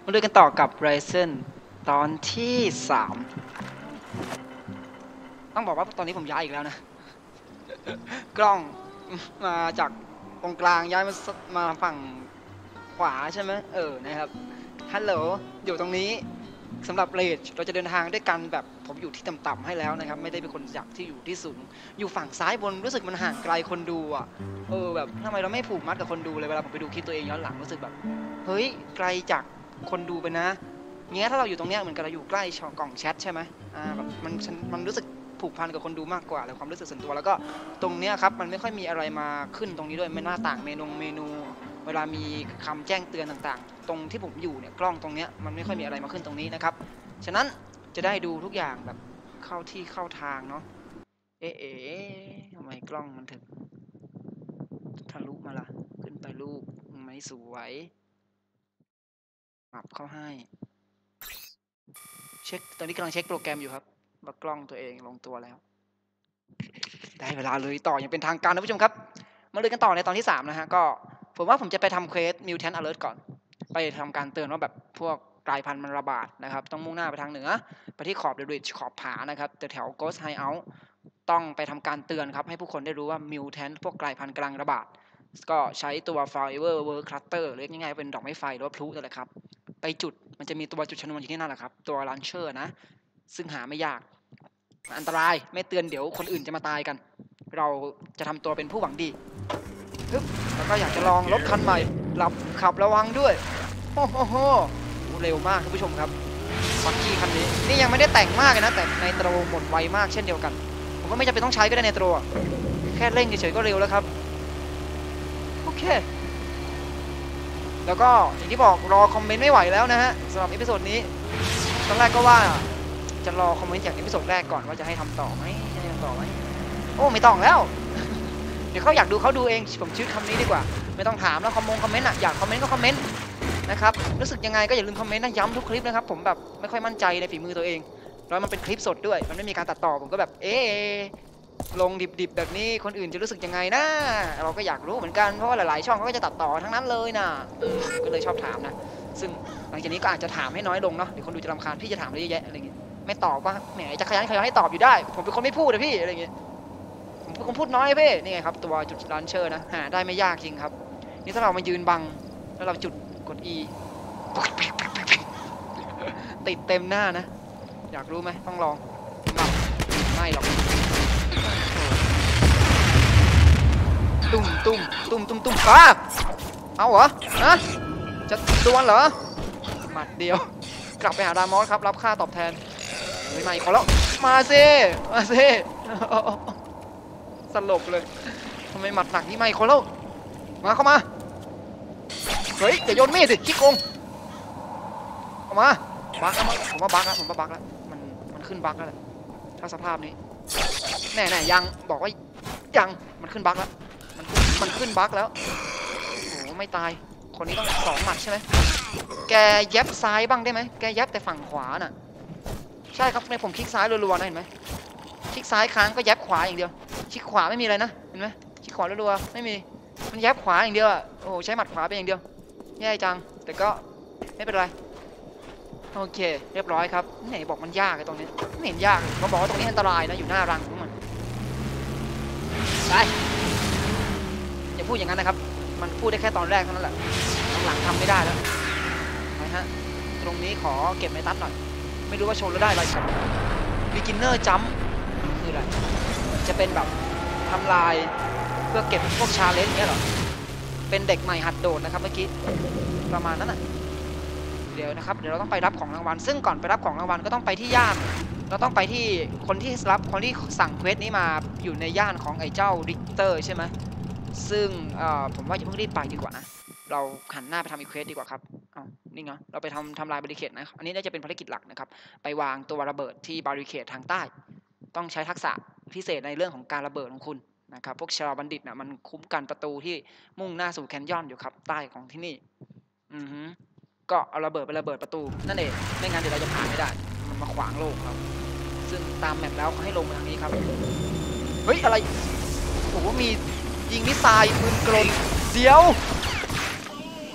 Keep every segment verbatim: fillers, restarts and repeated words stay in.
มาดูกันต่อกับ Ryzen ตอนที่สามต้องบอกว่าตอนนี้ผมย้ายอีกแล้วนะ กล้องมาจากตรงกลางย้ายมามาฝั่งขวาใช่ไหมเออนะครับฮัลโหลอยู่ตรงนี้สำหรับเรจเราจะเดินทางด้วยกันแบบผมอยู่ที่ต่ำๆให้แล้วนะครับไม่ได้เป็นคนจากที่อยู่ที่สูงอยู่ฝั่งซ้ายบนรู้สึกมันห่างไกลคนดูอ่ะเออแบบทำไมเราไม่ผูกมัดกับคนดูเลยเวลาผมไปดูคลิปตัวเองย้อนหลังรู้สึกแบบเฮ้ยไกลจากคนดูไปนะเงี้ยถ้าเราอยู่ตรงเนี้ยเหมือนกับเราอยู่ใกล้ช่องกล่องแชทใช่ไหมอ่าแบบมันมันรู้สึกผูกพันกับคนดูมากกว่าเลยความรู้สึกส่วนตัวแล้วก็ตรงเนี้ยครับมันไม่ค่อยมีอะไรมาขึ้นตรงนี้ด้วยไม่หน้าต่างเมนูเมนูเวลามีคำแจ้งเตือนต่างๆตรงที่ผมอยู่เนี่ยกล้องตรงเนี้ยมันไม่ค่อยมีอะไรมาขึ้นตรงนี้นะครับฉะนั้นจะได้ดูทุกอย่างแบบเข้าที่เข้าทางเนาะเอ๊ะทำไมกล้องมันถึงทะลุมาล่ะขึ้นไปรูปไม่สวยปรับเข้าให้เช็คตอนนี้กำลังเช็คโปรแกรมอยู่ครับว่ากล้องตัวเองลงตัวแล้วได้เวลาเลยต่ออย่างเป็นทางการนะผู้ชมครับมาเลยกันต่อในตอนที่สามนะฮะก็ผมว่าผมจะไปทำเควส Mutant Alert ก่อนไปทำการเตือนว่าแบบพวกกลายพันธุ์มันระบาดนะครับต้องมุ่งหน้าไปทางเหนือไปที่ขอบเดริชขอบผานะครับแถว Ghost Hideout ต้องไปทำการเตือนครับให้ผู้คนได้รู้ว่า Mutant พวกกลายพันธุ์กำลังระบาดก็ใช้ตัว Firework World Cluster หรือง่ายๆเป็นดอกไม้ไฟหรือว่าพลุนั่นแหละครับไปจุดมันจะมีตัวจุดชนวนอยู่ที่นั่นแหละครับตัว Launcher นะซึ่งหาไม่ยากอันตรายไม่เตือนเดี๋ยวคนอื่นจะมาตายกันเราจะทำตัวเป็นผู้หวังดีแล้วก็อยากจะลองรถคันใหม่หลับขับระวังด้วยโอ้โหเร็วมากท่านผู้ชมครับฟักกี้คันนี้นี่ยังไม่ได้แต่งมากเลยนะแต่ในโตรหมดไวมากเช่นเดียวกันผมว่าไม่จำเป็นต้องใช้ก็ได้ในโตรแค่เร่งเฉยๆก็เร็วแล้วครับโอเคแล้วก็อย่างที่บอกรอคอมเมนต์ไม่ไหวแล้วนะฮะสำหรับเอพิโซดนี้ตอนแรกก็ว่าจะรอคอมเมนต์จากเอพิโซดแรกก่อนว่าจะให้ทำต่อไหมจะให้ทำต่อไหมโอ้ไม่ต้องแล้วเดี๋ยวเขาอยากดูเขาดูเองผมชื่อคำนี้ดีกว่าไม่ต้องถามแล้วคอมมงคอมเมนต์อ่ะอยากคอมเมนต์ก็คอมเมนต์นะครับรู้สึกยังไงก็อย่าลืมคอมเมนต์นะย้ำทุกคลิปนะครับผมแบบไม่ค่อยมั่นใจในฝีมือตัวเองแล้วมันเป็นคลิปสดด้วยมันไม่มีการตัดต่อผมก็แบบเอ๊ลงดิบๆแบบนี้คนอื่นจะรู้สึกยังไงนะเราก็อยากรู้เหมือนกันเพราะว่าหลายๆช่องเขาก็จะตัดต่อทั้งนั้นเลยนะก็เลยชอบถามนะซึ่งหลังจากนี้ก็อาจจะถามให้น้อยลงเนาะเดี๋ยวคนดูจะรำคาญพี่จะถามอะไรเยอะแยะอะไรเงี้ยไม่ตอบว่าแหมจะขยันขยันให้ตอบอยู่ได้ผมเป็นคนไม่พูดนะพี่อะไรเงี้ยผมเป็นคนพูดน้อยพี่นี่ไงครับตัวจุดลันเชอร์นะหาได้ไม่ยากจริงครับนี่ถ้าเรามายืนบังแล้วเราจุดกด E ติดเต็มหน้านะอยากรู้ไหมต้องลองไม่หรอกตุ้มตุ้มตุ้มตุ้มตุ้มป้าเอาเหรอฮะจะดวลเหรอหมัดเดียวกลับไปหาดามอสครับรับค่าตอบแทนไม่มาอีกคนแล้วมาซิมาซิสลบเลยทำไมหมัดหนักนี่มาอีกคนแล้วมาเข้ามาเฮ้ยอย่าโยนมีดสิขี้โกงเข้ามาบักแล้วผมว่าบักแล้วผมว่าบักแล้วมันมันขึ้นบักแล้วถ้าสภาพนี้แน่แน่ยังบอกว่ายังมันขึ้นบักแล้วมันมันขึ้นบักแล้วโอ้ไม่ตายคนนี้ต้องสองหมัดใช่ไหมแกแยบซ้ายบ้างได้ไหมแกแยบแต่ฝั่งขวาน่ะใช่ครับในผมคลิกซ้ายรัวๆนะเห็นไหมคลิกซ้ายค้างก็แยบขวาอย่างเดียวคลิกขวาไม่มีอะไรนะเห็นไหมคลิกขวารัวๆไม่มีมันแยบขวาอย่างเดียวอ่ะโอ้ใช้หมัดขวาเป็นอย่างเดียวแย่จังแต่ก็ไม่เป็นไรโอเคเรียบร้อยครับไหนบอกมันยากไอ้ตรงนี้ไม่เห็นยากเขาบอกว่าตรงนี้อันตรายนะอยู่หน้ารังของมันไปอย่าพูดอย่างนั้นนะครับมันพูดได้แค่ตอนแรกเท่านั้นแหละหลังทำไม่ได้แล้วไปฮะตรงนี้ขอเก็บไม้ตัดหน่อยไม่รู้ว่าชนแล้วได้อะไรครับ beginner jump คืออะไรจะเป็นแบบทำลายเพื่อเก็บพวกชาเลนจ์เนี้ยหรอเป็นเด็กใหม่หัดโดดนะครับเมื่อกี้ประมาณนั้นน่ะเดี๋ยวนะครับเดี๋ยวเราต้องไปรับของรางวัลซึ่งก่อนไปรับของรางวัลก็ต้องไปที่ย่านเราต้องไปที่คนที่รับคนที่สั่งเควสนี้มาอยู่ในย่านของไอ้เจ้าริกเตอร์ใช่ไหมซึ่งผมว่าอย่าเพิ่งรีบไปดีกว่านะเราหันหน้าไปทำอีเควสดีกว่าครับเอานี่ไงเราไปทำทำลายบาริเคดนะอันนี้น่าจะเป็นภารกิจหลักนะครับไปวางตัวระเบิดที่บาริเคดทางใต้ต้องใช้ทักษะพิเศษในเรื่องของการระเบิดของคุณนะครับพวกชาวบัณฑิตนะมันคุ้มกันประตูที่มุ่งหน้าสู่แคนยอนอยู่ครับใต้ของที่นี่อือฮึก็เอาระเบิดไประเบิดประตูนั่นเองไม่งั้นเดี๋ยวเราจะผ่านไม่ได้มันมาขวางโลกครับซึ่งตามแมปแล้วให้ลงมาทางนี้ครับเฮ้ยอะไรโอ้โหมียิงมิสไซล์ปืนกลเดี๋ยวโอ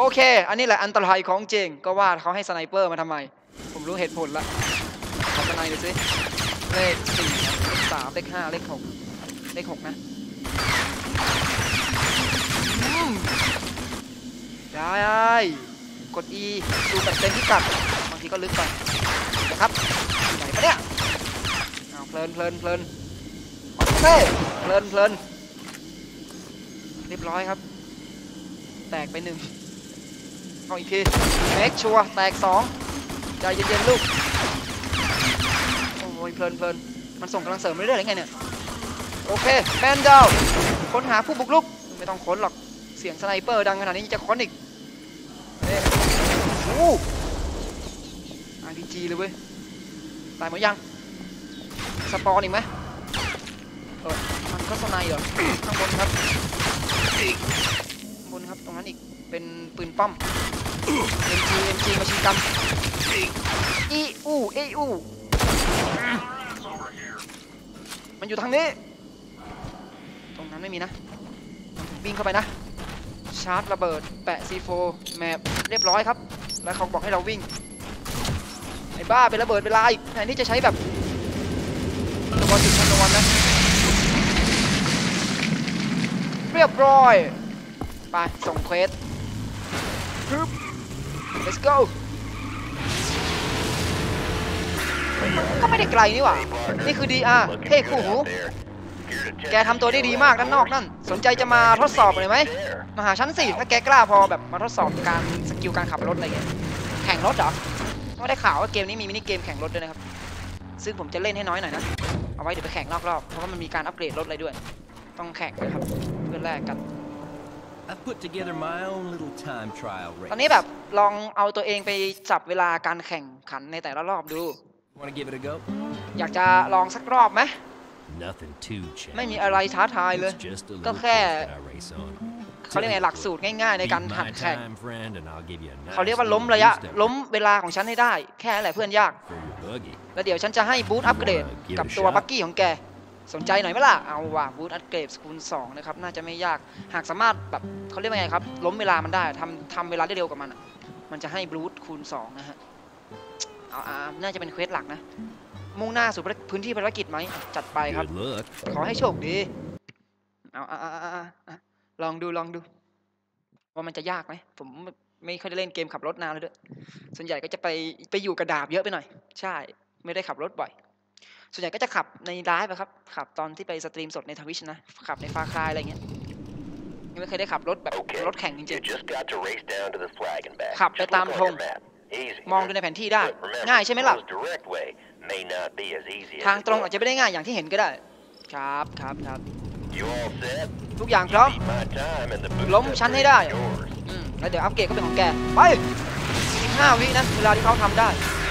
โอเคอันนี้แหละอันตรายของจริงก็ว่าเขาให้สไนเปอร์มาทำไมผมรู้เหตุผลละขอสไนดูสิเลขสี่เลขสามเลขห้าเลขหกเลขหกนะได้กด E ดูแบบเต็มพิกัดบางทีก็ลึกไปนะครับไหนปะเนี่ยเอาเพลินเพลินเพลินโอเคเพลินเพลินเรียบร้อยครับแตกไปหนึ่งเอาอีกทีเมคชัวร์แตกสองใจเย็นๆลูกโอ้ยเพลินเพลินมันส่งกำลังเสริมเรื่อยๆไงเนี่ยโอเคแมนดาวค้นหาผู้บุกรุกไม่ต้องค้นหรอกเสียงสไนเปอร์ดังขนาดนี้จะค้นอีกเอ๊ะโอ้อาร์พีจีเลยเว้ยตายหมดยังสปอนอีกไหมเออมันก็สไนเหรอข้างบนครับข้างบนครับตรงนั้นอีกเป็นปืนป้อม เอ็ม จี เอ็ม จี มาชิงกันอีอูเออูมันอยู่ทางนี้ตรงนั้นไม่มีนะวิ่งเข้าไปนะชาร์จระเบิดแปะ ซี โฟร์ แมปเรียบร้อยครับแล้วเขาบอกให้เราวิ่งไอ้บ้าเป็นระเบิดเวลาอีกแทนที่จะใช้แบบตัวจุดชนวนนะเรียบร้อยไปส่งเควสlet's go ก็ไม่ได้ไกลนี่หว่านี่คือ ดี อาร์ เท่คู่หูแกทำตัวได้ดีมากด้านนอกนั่นสนใจจะมาทดสอบเลยไหมมาหาฉันสิถ้าแกกล้าพอแบบมาทดสอบการสกิลการขับรถอะไรเงี้ยแข่งรถเหรอก็ได้ข่าวว่าเกมนี้มีมินิเกมแข่งรถด้วยนะครับซึ่งผมจะเล่นให้น้อยหน่อยนะเอาไว้เดี๋ยวไปแข่งรอบๆเพราะว่ามันมีการอัปเกรดรถอะไรด้วยต้องแข่งนะครับเพื่อแลกกันตอนนี้แบบลองเอาตัวเองไปจับเวลาการแข่งขันในแต่ละรอบดูอยากจะลองสักรอบไหมไม่มีอะไรท้าทายเลยก็แค่เขาเรียกไงหลักสูตรง่ายๆในการหัดแข่งเขาเรียกว่าล้มระยะล้มเวลาของฉันให้ได้แค่นั้นแหละเพื่อนยากแล้วเดี๋ยวฉันจะให้บูทอัปเกรดกับตัวบักกี้ของแกสนใจหน่อยไหมล่ะเอาว่ะบูทอัปเกรดคูณสองนะครับน่าจะไม่ยากหากสามารถแบบเขาเรียกว่าไงครับล้มเวลามันได้ทำทำเวลาได้เร็วกว่ามันมันจะให้บูทคูณสองนะฮะเอาอ่าน่าจะเป็นเควสหลักนะมุ่งหน้าสู่พื้นที่ภารกิจไหมจัดไปครับขอให้โชคดีเอาอ่าอ่าลองดูลองดูว่ามันจะยากไหมผมไม่ค่อยได้เล่นเกมขับรถนานเลยด้วยส่วนใหญ่ก็จะไปไปอยู่กระดาบเยอะไปหน่อยใช่ไม่ได้ขับรถบ่อยส่วนใหญ่ก็จะขับในไลฟ์ครับขับตอนที่ไปสตรีมสดในทวิชนะขับในฟาคายอะไรเงี้ยยังไม่เคยได้ขับรถแบบรถแข่งจริงๆขับไปตามธงมองดูในแผนที่ได้ง่ายใช่ไหมล่ะทางตรงอาจจะไม่ได้ง่ายอย่างที่เห็นก็ได้ครับครับครับทุกอย่างพร้อมล้มชั้นให้ได้อืมแล้วเดี๋ยวอัปเกรดก็เป็นของแกไปสิบห้าวินะเวลาที่เขาทำได้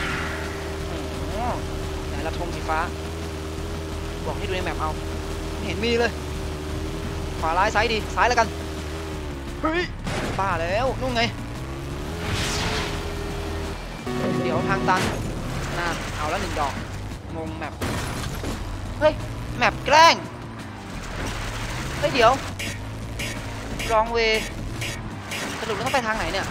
ไหนละธงสีฟ้าบอกให้ดูในแมปเอาไม่เห็นมีเลยขวาร้ายซ้ายดีซ้ายแล้วกันเฮ้ยบ้าแล้วนู่นไงเดี๋ยวทางตันน่าเอาแล้วหนึ่งดอกงงแมปเฮ้ยแมปแกล้งเฮ้ยเดี๋ยวรองเวสรุปแล้วต้องไปทางไหนเนี่ย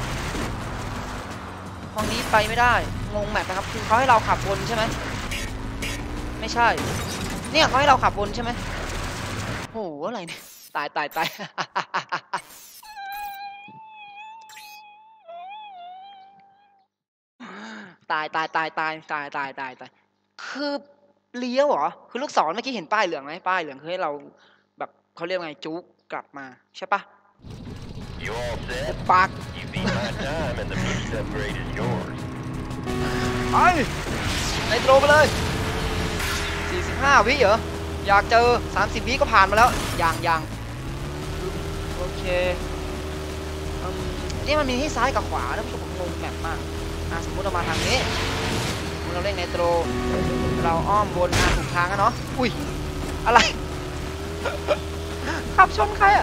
ห้องนี้ไปไม่ได้งงแมปนะครับคือเขาให้เราขับวนใช่ไหมไม่ใช่เนี่ยเขาให้เราขับวนใช่ไหมโหอะไรเนี่ยตายตายตายตายตายตายตายตายตายตายตายคือเลี้ยวเหรอคือลูกศรเมื่อกี้เห็นป้ายเหลืองไหมป้ายเหลืองคือให้เราแบบเขาเรียกไงจุ๊กกลับมาใช่ปะปากไปในโตรไปเลยสี่สิบห้าวิเหรออยากเจอสามสิบวิก็ผ่านมาแล้วอย่างอย่างโอเคนี่มันมีที่ซ้ายกับขวาแล้วผมงงแบบมากสมมติเรามาทางนี้เราเล่นในโตรเราอ้อมบนอ่ะถูกทางกันเนาะอุ้ยอะไรขับชนใครอ่ะ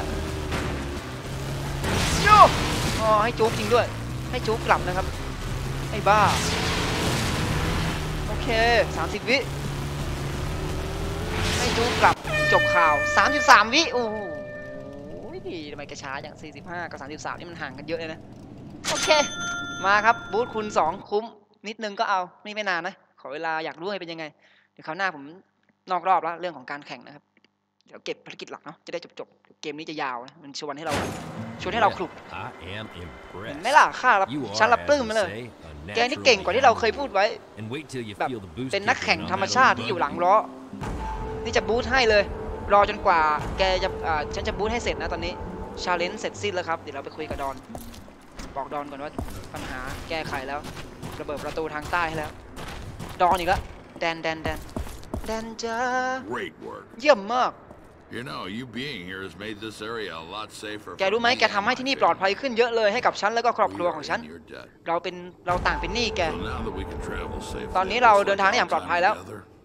โย่อ๋อให้จุ๊บจริงด้วยให้จุ๊บกลับนะครับไอ้บ้าโอเคสามสิบวิให้จุ๊บกลับจบข่าวสามสิบสามวิโอ้โหทำไมแกช้าอย่างสี่สิบห้ากับสามสิบสามนี่มันห่างกันเยอะเลยนะโอเคมาครับบูธคุณสองคุ้มนิดนึงก็เอาไม่ไม่นานนะขอเวลาอยากรู้ให้เป็นยังไงเดี๋ยวคราวหน้าผมนอกรอบแล้วเรื่องของการแข่งนะครับเดี๋ยวเก็บภารกิจหลักเนาะจะได้จบๆเกมนี้จะยาวนะมันชวนให้เราชวนให้เราคลุกเห็นไหมล่ะข้ารับฉันรับปลื้มมาเลยแกนี่เก่งกว่าที่เราเคยพูดไว้แบบเป็นนักแข่งธรรมชาติที่อยู่หลังล้อนี่จะบูธให้เลยรอจนกว่าแกจะฉันจะบูธให้เสร็จนะตอนนี้ชาเลนจ์เสร็จสิ้นแล้วครับเดี๋ยวเราไปคุยกับดอนบอกดอนก่อนว่าปัญหาแก้ไขแล้วระเบิดประตูทางใต้ให้แล้วดอนอีกแล้วแดนแดนแดนแดนจ้าเยี่ยมมากแกรู้ไหมแกทำให้ที่นี่ปลอดภัยขึ้นเยอะเลยให้กับฉันแล้วก็ครอบครัวของฉันเราเป็นเราต่างเป็นหนี้แกตอนนี้เราเดินทางได้อย่างปลอดภัยแล้ว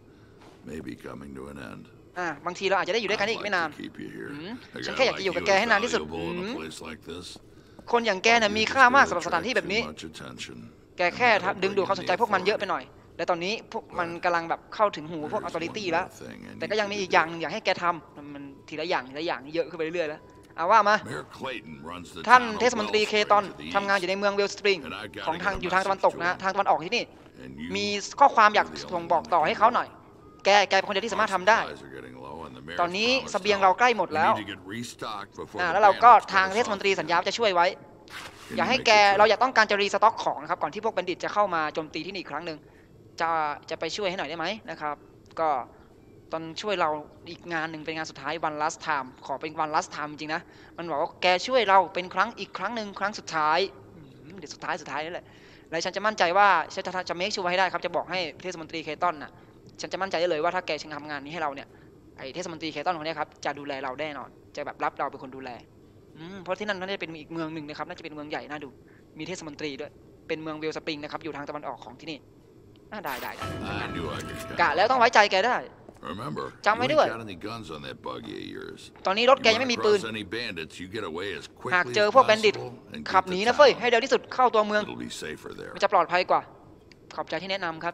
อ่าบางทีเราอาจจะได้อยู่ด้วยกันอีกไม่นานฉันแค่อยากจะอยู่กับแกให้นานที่สุดคนอย่างแกน่ะมีค่ามากสำหรับสถานที่แบบนี้แกแค่ดึงดูดความสนใจพวกมันเยอะไปหน่อยและตอนนี้พวกมันกำลังแบบเข้าถึงหูพวกออโตริตี้แล้วแต่ก็ยังมีอีกอย่างอยากให้แกทำมันทีละอย่างทีละอย่างเยอะขึ้นไปเรื่อยๆแล้วเอาว่ามาท่านเทศมนตรีเคตอนทำงานอยู่ในเมืองเวลสปริงของทางอยู่ทางตะวันตกนะทางตะวันออกที่นี่มีข้อความอยากส่งบอกต่อให้เขาหน่อยแกแกเป็นคนเดียวที่สามารถทำได้ตอนนี้เสบียงเราใกล้หมดแล้วอ่าแล้วเราก็ทางเทศมนตรีสัญญาจะช่วยไว้อยากให้แกเราอยากต้องการจะรีสต็อกของนะครับก่อนที่พวกบัณฑิตจะเข้ามาโจมตีที่นี่อีกครั้งหนึ่งจะจะไปช่วยให้หน่อยได้ไหมนะครับก็ตอนช่วยเราอีกงานหนึ่งเป็นงานสุดท้าย one last time ขอเป็น one last time จริงนะมันบอกว่าแกช่วยเราเป็นครั้งอีกครั้งหนึ่งครั้งสุดท้ายเดี๋ยวสุดท้ายสุดท้ายนี่แหละและฉันจะมั่นใจว่าฉันจะจะ make sure ให้ได้ครับจะบอกให้เทศมนตรีเคตอนน่ะฉันจะมั่นใจได้เลยว่าถ้าแกชิงทำงานนี้ให้เราเนี่ยไอเทศมนตรีเคตอนคนนี้ครับจะดูแลเราแน่นอนจะแบบรับเราเป็นคนดูแลเพราะที่นั่นน่าจะเป็นอีกเมืองหนึ่งนะครับน่าจะเป็นเมืองใหญ่น่าดูมีเทศมนตรีด้วยเป็นเมืองเวลสปริงนะครับอยู่ทางตะวันออกของที่นี่ได้ได้ได้กะแล้วต้องไว้ใจแกได้จำไว้ด้วยตอนนี้รถแกยังไม่มีปืนหากเจอพวกแบนดิตขับหนีนะเฟ้ยให้เร็วที่สุดเข้าตัวเมืองมันจะปลอดภัยกว่าขอบใจที่แนะนำครับ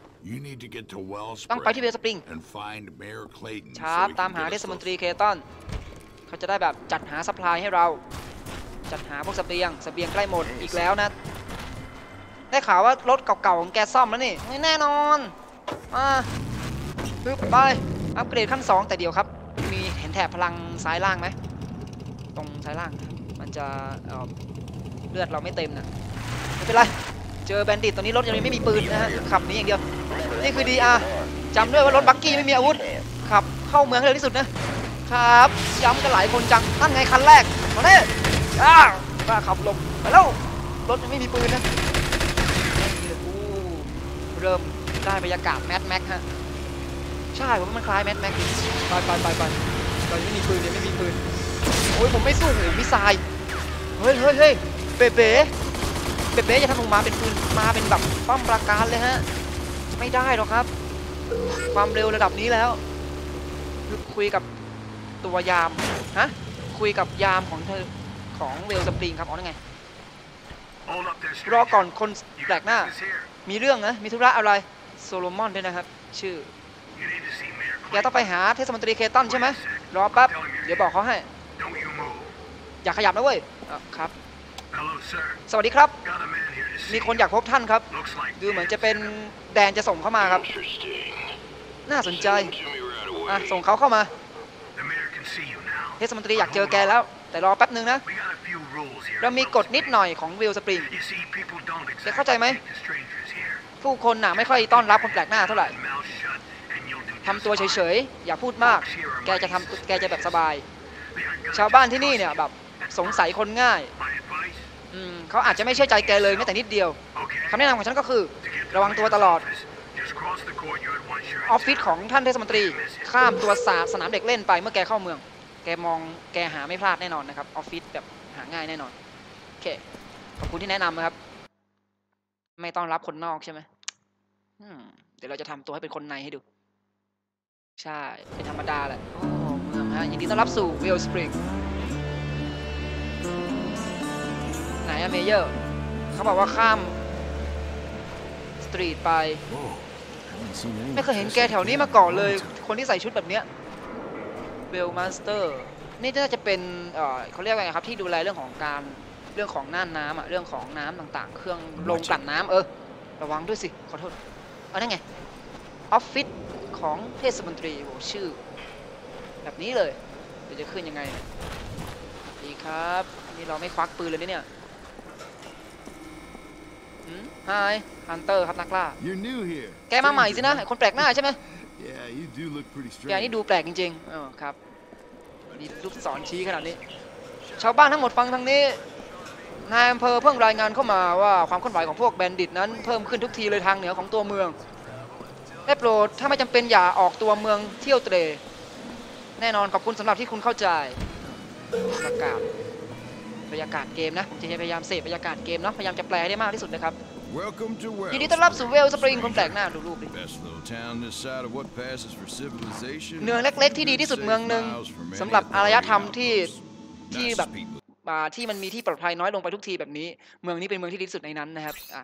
ต้องไปที่เวลสปริงชาร์ปตามหาเทศมนตรีเคตอนเขาจะได้แบบจัดหาซัพพลายให้เราจัดหาพวกเสบียงเสบียงใกล้หมดอีกแล้วนะได้ข่าวว่ารถเก่าๆของแกซ่อมแล้วนี่ไม่แน่นอนมาปึ๊บไปอัปเกรดขั้นสองแต่เดียวครับมีเห็นแถบพลังซ้ายล่างไหมตรงซ้ายล่างมันจะเลือดเราไม่เต็มนะไม่เป็นไรเจอแบนดิตตอนนี้รถยังไม่มีปืนนะฮะขับหนีอย่างเดียวนี่คือ ดี อาร์ จำด้วยว่ารถบักกี้ไม่มีอาวุธขับเข้าเมืองเร็วที่สุดนะครับย้ำกันหลายคนจังนั่นไงคันแรกมาเนี่ยอ้าวมาขับลงไปแล้วรถยังไม่มีปืนนะเริ่มได้บรรยากาศแมทแม็กฮะใช่ผมมันคล้ายแมทแม็กไปไปไปไปตอนนี้ไม่มีปืนยังไม่มีปืนโอ้ยผมไม่สู้หูมิสไซล์เฮ้ยเฮ้ยเฮ้ยเป๊ะเป๊ะเป๊ะเป๊ะจะทำลงมาเป็นปืนมาเป็นแบบป้อมปราการเลยฮะไม่ได้หรอกครับความเร็วระดับนี้แล้วคุยกับตัวยามฮะคุยกับยามของเธอของเวลสปริงครับอ๋อนั่นไงรอก่อนคนแปลกหน้ามีเรื่องนะมีธุระอะไรโซโลมอนด้วยนะครับชื่อแกต้องไปหาเทศมนตรีเคตันใช่ไหมรอแป๊บเดี๋ยวบอกเขาให้อย่าขยับนะเว้ยครับสวัสดีครับมีคนอยากพบท่านครับดูเหมือนจะเป็นแดนจะส่งเข้ามาครับน่าสนใจอ่ะส่งเขาเข้ามาเทศมนตรีอยากเจอแกแล้วแต่รอแป๊บนึงนะเรามีกฎนิดหน่อยของวิลสปริงแกเข้าใจไหมผู้คนน่ะไม่ค่อยต้อนรับคนแปลกหน้าเท่าไหร่ทำตัวเฉยๆอย่าพูดมากแกจะทำแกจะแบบสบายชาวบ้านที่นี่เนี่ยแบบสงสัยคนง่ายอืมเขาอาจจะไม่เชื่อใจแกเลยแม้แต่นิดเดียวคำแนะนำของฉันก็คือระวังตัวตลอดออฟฟิศของท่านเทศมนตรีข้ามตัวสนามเด็กเล่นไปเมื่อแกเข้าเมืองแกมองแกหาไม่พลาดแน่นอนนะครับออฟฟิศแบบหาง่ายแน่นอนโอเคขอบคุณที่แนะนำนะครับไม่ต้อนรับคนนอกใช่ไหมเดี๋ยวเราจะทำตัวให้เป็นคนในให้ดูใช่เป็นธรรมดาแหละโอ้เมืองฮะยินดีต้อนรับสู่เวลสปริงไหนอะเมเยอร์เขาบอกว่าข้ามสตรีทไปไม่เคยเห็นแกแถวนี้มาก่อนเลยคนที่ใส่ชุดแบบเนี้ยเวลมาสเตอร์นี่น่าจะเป็นเอ่อเขาเรียกว่าไงครับที่ดูแลเรื่องของการเรื่องของน่านน้ำอ่ะเรื่องของน้ำต่างๆ เครื่องโรงกลั่นน้ำเออระวังด้วยสิขอโทษเอานั่นไงออฟฟิศของเทศมนตรีโหชื่อแบบนี้เลยเดี๋ยวจะขึ้นยังไงดีครับนี่เราไม่ควักปืนเลยเนี่ยฮายฮันเตอร์ครับนักล่าแกมาใหม่สินะคนแปลกหน้าใช่ไหมแกนี่ดูแปลกจริงๆอ๋อครับมีลูกศรชี้ขนาดนี้ชาวบ้านทั้งหมดฟังทางนี้นายอำเภอเพิ่งรายงานเข้ามาว่าความเคลื่อนไหวของพวกแบนดิตนั้นเพิ่มขึ้นทุกทีเลยทางเหนือของตัวเมืองได้โปรดถ้าไม่จำเป็นอย่าออกตัวเมืองเที่ยวเตร่แน่นอนขอบคุณสำหรับที่คุณเข้าใจบรรยากาศบรรยากาศเกมนะผมจะพยายามเสพบรรยากาศเกมเนาะพยายามจะแปลให้ได้มากที่สุดนะครับยินดีต้อนรับสู่เวลสปริงคนแปลกหน้าดูรูปดิเมืองเล็กๆที่ดีที่สุดเมืองหนึ่งสำหรับอารยธรรมที่ที่แบบที่มันมีที่ปลอดภัยน้อยลงไปทุกทีแบบนี้เมืองนี้เป็นเมืองที่ดีที่สุดในนั้นนะครับอ่ะ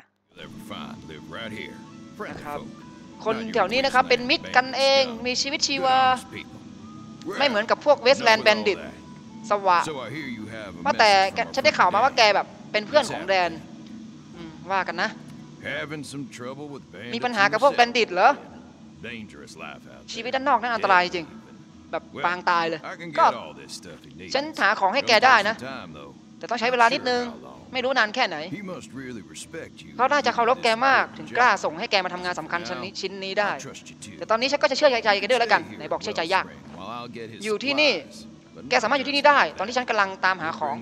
นะครับคนแถวนี้นะครับเป็นมิตรกันเองมีชีวิตชีวาไม่เหมือนกับพวกเวสต์แลนด์แบนดิตสวะว่าแต่ฉันได้ข่าวมาว่าแกแบบเป็นเพื่อนของแดนว่ากันนะมีปัญหากับพวกแบนดิตเหรอชีวิตด้านนอกนั่นอันตรายจริงแบบปางตายเลยก็ฉันหาของให้แกได้นะแต่ต้องใช้เวลานิดนึงไม่รู้นานแค่ไหนเขาน่าจะเคารพแกมากถึงกล้าส่งให้แกมาทำงานสำคัญชิ้นนี้ชิ้นนี้ได้แต่ตอนนี้ฉันก็จะเชื่อใจแกด้วยแล้วกันไหนบอกเชื่อใจยากอยู่ที่นี่แกสามารถอยู่ที่นี่ได้ตอนที่ฉันกำลังตามหาของ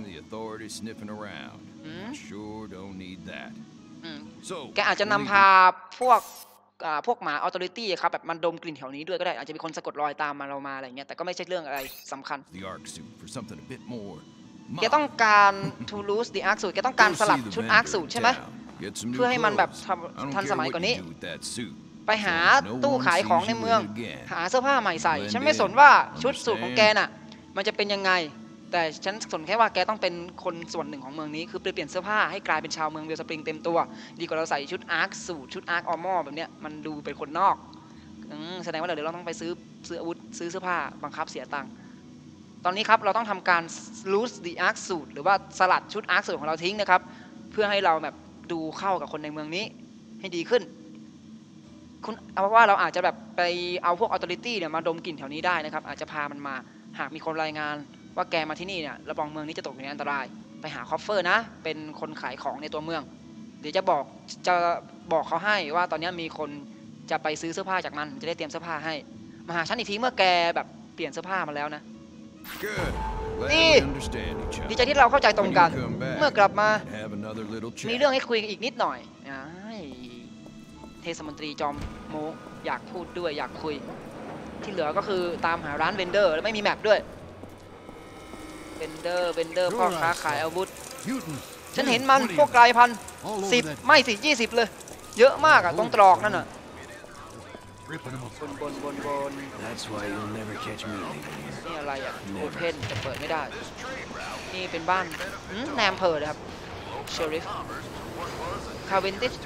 แกอาจจะนำพาพวกพวกหมาออโตริตี้ครับแบบมันดมกลิ่นแถวนี้ด้วยก็ได้อาจจะมีคนสะกดรอยตามมาเรามาอะไรเงี้ยแต่ก็ไม่ใช่เรื่องอะไรสำคัญแกต้องการ to lose the arc suit แกต้องการสลับชุด arc suit ใช่ไหมเพื่อให้มันแบบทันสมัยกว่านี้ไปหาตู้ขายของในเมืองหาเสื้อผ้าใหม่ใส่ฉันไม่สนว่าชุดสูทของแกน่ะมันจะเป็นยังไงแต่ฉันสนแค่ว่าแกต้องเป็นคนส่วนหนึ่งของเมืองนี้คือเปลี่ยนเสื้อผ้าให้กลายเป็นชาวเมืองเวลสปริงเต็มตัวดีกว่าเราใส่ชุดอาร์คสูทชุดอาร์คออมอแบบเนี้ยมันดูเป็นคนนอกแสดงว่าเดี๋ยวเราต้องไปซื้อซื้ออาวุธซื้อเสื้อผ้าบังคับเสียตังค์ตอนนี้ครับเราต้องทำการ lose the arc suit หรือว่าสลัดชุดอาร์คสูทของเราทิ้งนะครับเพื่อให้เราแบบดูเข้ากับคนในเมืองนี้ให้ดีขึ้นคุณเอาว่าเราอาจจะแบบไปเอาพวก authority เนี่ยมาดมกลิ่นแถวนี้ได้นะครับอาจจะพามันมาหากมีคนรายงานว่าแกมาที่นี่เนี่ยระบองเมืองนี้จะตกอยู่ในอันตรายไปหาคอฟเฟอร์นะเป็นคนขายของในตัวเมืองเดี๋ยวจะบอกจะบอกเขาให้ว่าตอนนี้มีคนจะไปซื้อเสื้อผ้าจากมันจะได้เตรียมเสื้อผ้าให้มาหาฉันอีกทีเมื่อแกแบบเปลี่ยนเสื้อผ้ามาแล้วนะนี่ดีใจที่เราเข้าใจตรงกันเมื่อกลับมามีเรื่องให้คุยอีกนิดหน่อยเทศมนตรีจอมโมอยากพูดด้วยอยากคุยที่เหลือก็คือตามหาร้านเวนเดอร์แล้วไม่มีแมปด้วยเวนเดอร์เวนเดอร์พ่อค้าขายอาวุธฉันเห็นมันพวกกลายพันธุ์สิบไม่สิยี่สิบเลยเยอะมากอะตรงตรอกนั่นน่ะบนบนบนบนนี่อะไรอะโอเพนจะเปิดไม่ได้นี่เป็นบ้านแนมเพอร์นะครับเชอริฟคาเวนติช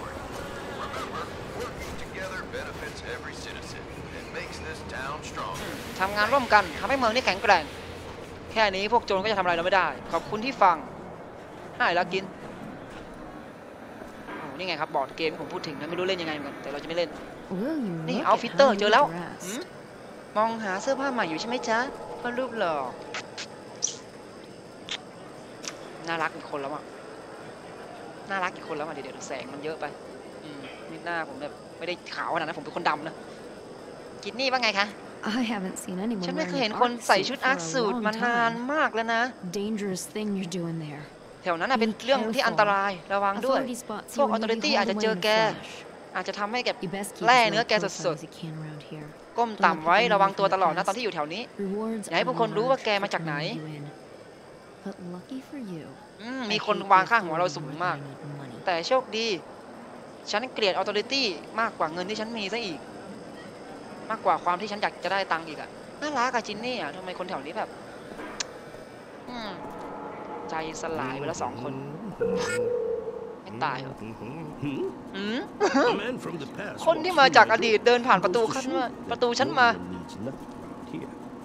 ทำงานร่วมกันทำให้เมืองนี้แข็งแกร่งแค่นี้พวกโจรก็จะทำอะไรเราไม่ได้ขอบคุณที่ฟังให้แล้วกินโอ้นี่ไงครับบอร์ดเกมที่ผมพูดถึงนะไม่รู้เล่นยังไงเหมือนกันแต่เราจะไม่เล่นนี่เอาฟิตเตอร์เจอแล้วมองหาเสื้อผ้าใหม่อยู่ใช่ไหมจ๊ะพ่อรูปหล่อน่ารักอีกคนแล้วอ่ะน่ารักอีกคนแล้วอ่ะเดี๋ยวแสงมันเยอะไปนี่หน้าผมแบบไม่ได้ขาวขนาดนั้นผมเป็นคนดำนะกินนี่ว่าไงคะฉันไม่เคยเห็นคนใส่ชุดอาร์คสูทมานานมากแล้วนะแถวนั้นน่ะเป็นเรื่องที่อันตรายระวังด้วยพวกออโตริตี้อาจจะเจอแกอาจจะทำให้แกแล่เนื้อแกสดๆก้มต่ำไว้ระวังตัวตลอดนะตอนที่อยู่แถวนี้อย่าให้ผู้คนรู้ว่าแกมาจากไหนมีคนวางข้างหัวเราสูงมากแต่โชคดีฉันเกลียดออโตริตี้มากกว่าเงินที่ฉันมีซะอีกมากกว่าความที่ฉันอยากจะได้ตังค์อีกอะน่ารักอะจินนี่อะทำไมคนแถวนี้แบบใจสลายไปแล้วสองคนไม่ตายเหรอคนที่มาจากอดีตเดินผ่านประตูขั้นว่าประตูฉันมา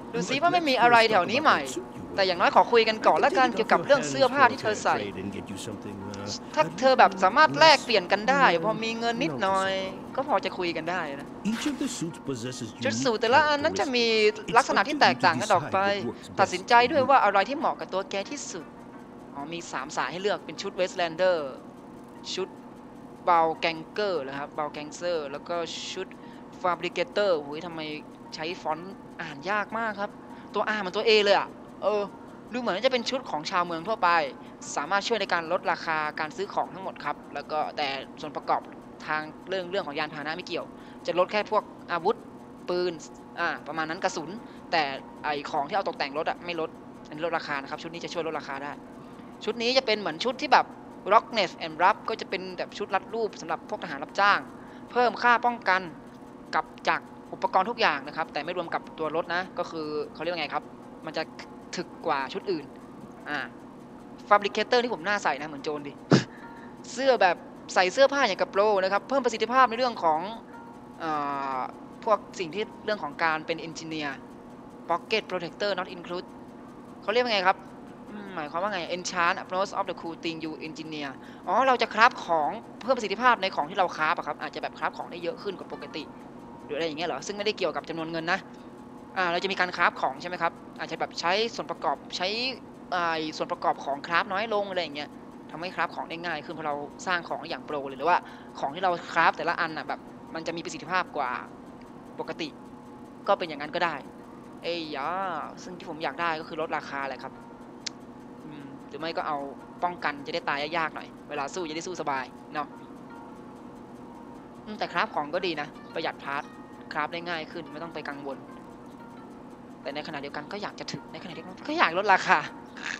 ดูซิว่าไม่มีอะไรแถวนี้ใหม่แต่อย่างน้อยขอคุยกันก่อนละกันเกี่ยวกับเรื่องเสื้อผ้าที่เธอใส่ถ้าเธอแบบสามารถแลกเปลี่ยนกันได้พอมีเงินนิดหน่อยก็พอจะคุยกันได้นะชุดสูทแต่ละอันนั้นจะมีลักษณะที่แตกต่างกันออกไปตัดสินใจด้วยว่าอะไรที่เหมาะกับตัวแกที่สุดอ๋อมีสามสายให้เลือกเป็นชุดเวสต์แลนเดอร์ชุดเบลแกงเกอร์นะครับเบลแกงเซอร์แล้วก็ชุดฟาบริเกเตอร์โอ้ยทำไมใช้ฟอนต์อ่านยากมากครับตัว R มันตัว A เลยอ่ะเออดูเหมือนจะเป็นชุดของชาวเมืองทั่วไปสามารถช่วยในการลดราคาการซื้อของทั้งหมดครับแล้วก็แต่ส่วนประกอบทางเรื่องเรื่องของยานพาหนะไม่เกี่ยวจะลดแค่พวกอาวุธปืนอ่าประมาณนั้นกระสุนแต่ไอของที่เอาตกแต่งรถอะไม่ลดอันนี้ลดราคานะครับชุดนี้จะช่วยลดราคาได้ชุดนี้จะเป็นเหมือนชุดที่แบบ Rockness and Rub ก็จะเป็นแบบชุดรัดรูปสำหรับพวกทหารรับจ้างเพิ่มค่าป้องกันกับจากอุปกรณ์ทุกอย่างนะครับแต่ไม่รวมกับตัวรถนะก็คือเขาเรียกว่าไงครับมันจะถึกกว่าชุดอื่นอ่า Fabricator ที่ผมหน้าใส่นะเหมือนโจรดิ เสื้อแบบใส่เสื้อผ้าอย่างกับโปรนะครับเพิ่มประสิทธิภาพในเรื่องของอ่าพวกสิ่งที่เรื่องของการเป็นเอนจิเนียร์ Pocket Protector not include เขาเรียกว่าไงครับหมายความว่าไง Enchant most of the cool thing you engineer อ๋อเราจะคราฟของเพิ่มประสิทธิภาพในของที่เราคราฟอะครับอาจจะแบบคราฟของได้เยอะขึ้นกว่าปกติหรืออะไรอย่างเงี้ยเหรอซึ่งไม่ได้เกี่ยวกับจำนวนเงินนะอ่าเราจะมีการคราฟของใช่ไหมครับอาจจะแบบใช้ส่วนประกอบใช้อ่าส่วนประกอบของคราฟน้อยลงอะไรอย่างเงี้ยทำให้คราฟของได้ง่ายขึ้นเพราะเราสร้างของอย่างโปรเลยหรือว่าของที่เราคราฟแต่ละอันอ่ะแบบมันจะมีประสิทธิภาพกว่าปกติก็เป็นอย่างนั้นก็ได้เอ้ยยาซึ่งที่ผมอยากได้ก็คือลดราคาแหละครับหรือไม่ก็เอาป้องกันจะได้ตายยากๆหน่อยเวลาสู้จะได้สู้สบายเนาะแต่คราฟของก็ดีนะประหยัดพาร์ทคราฟได้ง่ายขึ้นไม่ต้องไปกังวลแต่ในขณะเดียวกันก็อยากจะถึงในขณะเดียวกันก็อยากลดราคา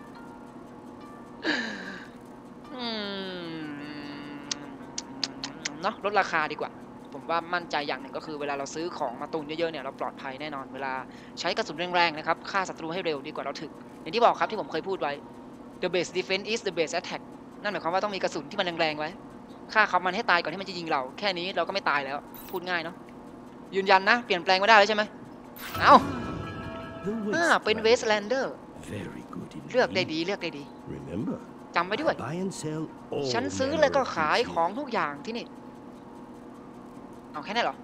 เนาะลดราคาดีกว่าผมว่ามั่นใจอย่างหนึ่งก็คือเวลาเราซื้อของมาตุนเยอะๆเนี่ยเราปลอดภัยแน่นอนเวลาใช้กระสุนแรงๆนะครับฆ่าศัตรูให้เร็วดีกว่าเราถึกอย่างที่บอกครับที่ผมเคยพูดไว้ the best defense is the best attack นั่นหมายความว่าต้องมีกระสุนที่มันแรงๆไว้ฆ่าเขามันให้ตายก่อนที่มันจะยิงเราแค่นี้เราก็ไม่ตายแล้วพูดง่ายเนาะยืนยันนะเปลี่ยนแปลงไม่ได้แล้วใช่ไหมเอ้าอ่าเป็นเวสต์แลนเดอร์เลือกได้ดีเลือกได้ดีจำไว้ด้วยฉันซื้อแล้วก็ขายของทุกอย่างที่นี่เอาแค่นี้เหรอ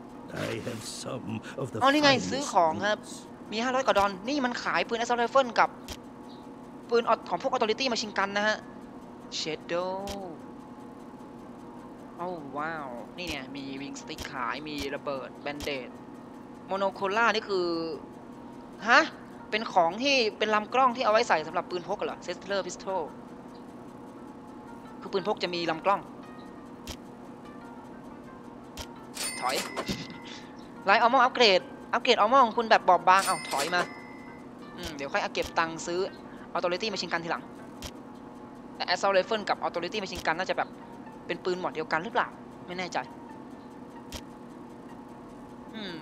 อ๋อนี่ไงซื้อของครับมีห้าร้อยกว่าดอลนี่มันขายปืน Assault Rifle กับปืนของพวก Authority Machine Gun นะฮะ Shadow โอ้ว้าวนี่เนี่ยมีวิงสติ๊กขายมีระเบิดแบนเดดโมโนโคล่านี่คือฮะเป็นของที่เป็นลำกล้องที่เอาไว้ใส่สำหรับปืนพกเหรอ Settler Pistol คือปืนพกจะมีลำกล้องถอยไลน์อัลมอนอัปเกรดอัปเกรดอัลมอนของคุณแบบบอบบางเอาถอยมาอืมเดี๋ยวค่อยเอาเก็บตังค์ซื้อ Authority Machine Gun ทีหลังแต่ Assault Rifle กับ Authority Machine Gun น่าจะแบบเป็นปืนหมวดเดียวกันหรือเปล่าไม่แน่ใจอืม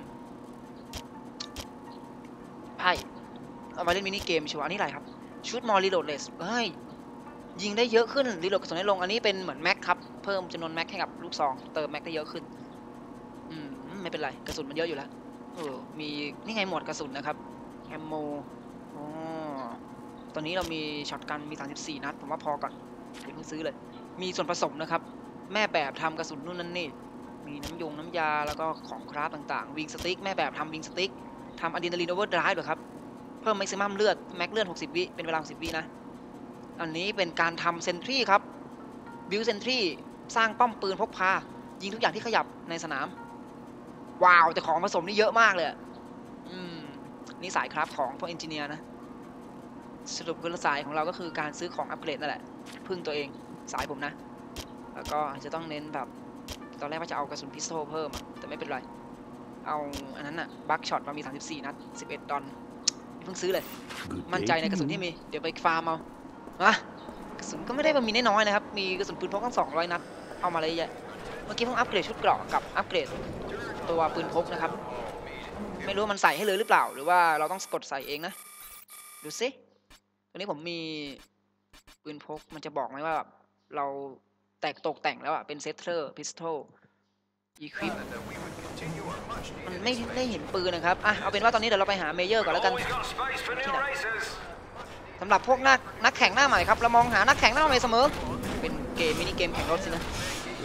ไพ่เอามาเล่นมินิเกมชัวร์อันนี้อะไรครับชุดมอลรีโหลดเลสเฮ้ยยิงได้เยอะขึ้นรีโหลดกระสุนได้ลงอันนี้เป็นเหมือนแม็กครับเพิ่มจำนวนแม็กให้กับลูกซองเติมแม็กได้เยอะขึ้นอืมไม่เป็นไรกระสุนมันเยอะอยู่แล้วเออมีนี่ไงหมวดกระสุนนะครับแอมโมอ๋อตอนนี้เรามีช็อตกันมีสามสิบสี่นัดผมว่าพอก่อนเดี๋ยวเพิ่งซื้อเลยมีส่วนผสมนะครับแม่แบบทำกระสุนนู่นนั่นนี่มีน้ำยงน้ำยาแล้วก็ของคราฟต่างๆวิงสติ๊กแม่แบบทำวิงสติ๊กทำอะดรีนาลีนโอเวอร์ไดรฟ์เหรอครับเพิ่มแม็กซิมัมเลือดแม็กเลือดหกสิบวิเป็นเวลาหกสิบวินะอันนี้เป็นการทำเซนทรีครับบิลเซนทรีสร้างป้อมปืนพกพายิงทุกอย่างที่ขยับในสนามว้าวแต่ของผสมนี่เยอะมากเลยอืมนี่สายคราฟของพวกเอนจิเนียร์นะสรุปคือสายของเราก็คือการซื้อของอัปเกรดนั่นแหละพึ่งตัวเองสายผมนะแล้วก็จะต้องเน้นแบบตอนแรกว่าจะเอากระสุนพิสโตลเพิ่มแต่ไม่เป็นไรเอาอันนั้นอะบัคช็อตเรามีสามสิบสี่นัดสิบเอ็ดดอลเพิ่งซื้อเลยมั่นใจในกระสุนที่มีเดี๋ยวไปฟาร์มเอาอะกระสุนก็ไม่ได้มีน้อยๆนะครับมีกระสุนปืนพกตั้งสองร้อยนัดเอามาเลยเยอะเมื่อกี้เพิ่งอัปเกรดชุดเกราะกับอัปเกรดตัวปืนพกนะครับไม่รู้มันใส่ให้เลยหรือเปล่าหรือว่าเราต้องกดใส่เองนะดูสิตัวนี้ผมมีปืนพกมันจะบอกไหมว่าเราแตกตกแต่งแล้วอะเป็นเซตเตอร์พิสโตลอีควิปมันไม่ได้เห็นปืนนะครับอ่ะเอาเป็นว่าตอนนี้เดี๋ยวเราไปหาเมเยอร์ก่อนแล้วกันที่ไหนสำหรับพวกนักนักแข่งหน้าใหม่ครับเรามองหานักแข่งหน้าใหม่เสมอเป็นเกมมินิเกมแข่งรถสินะ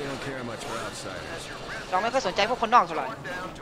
เราไม่ค่อยสนใจพวกคนนอกเท่าไหร่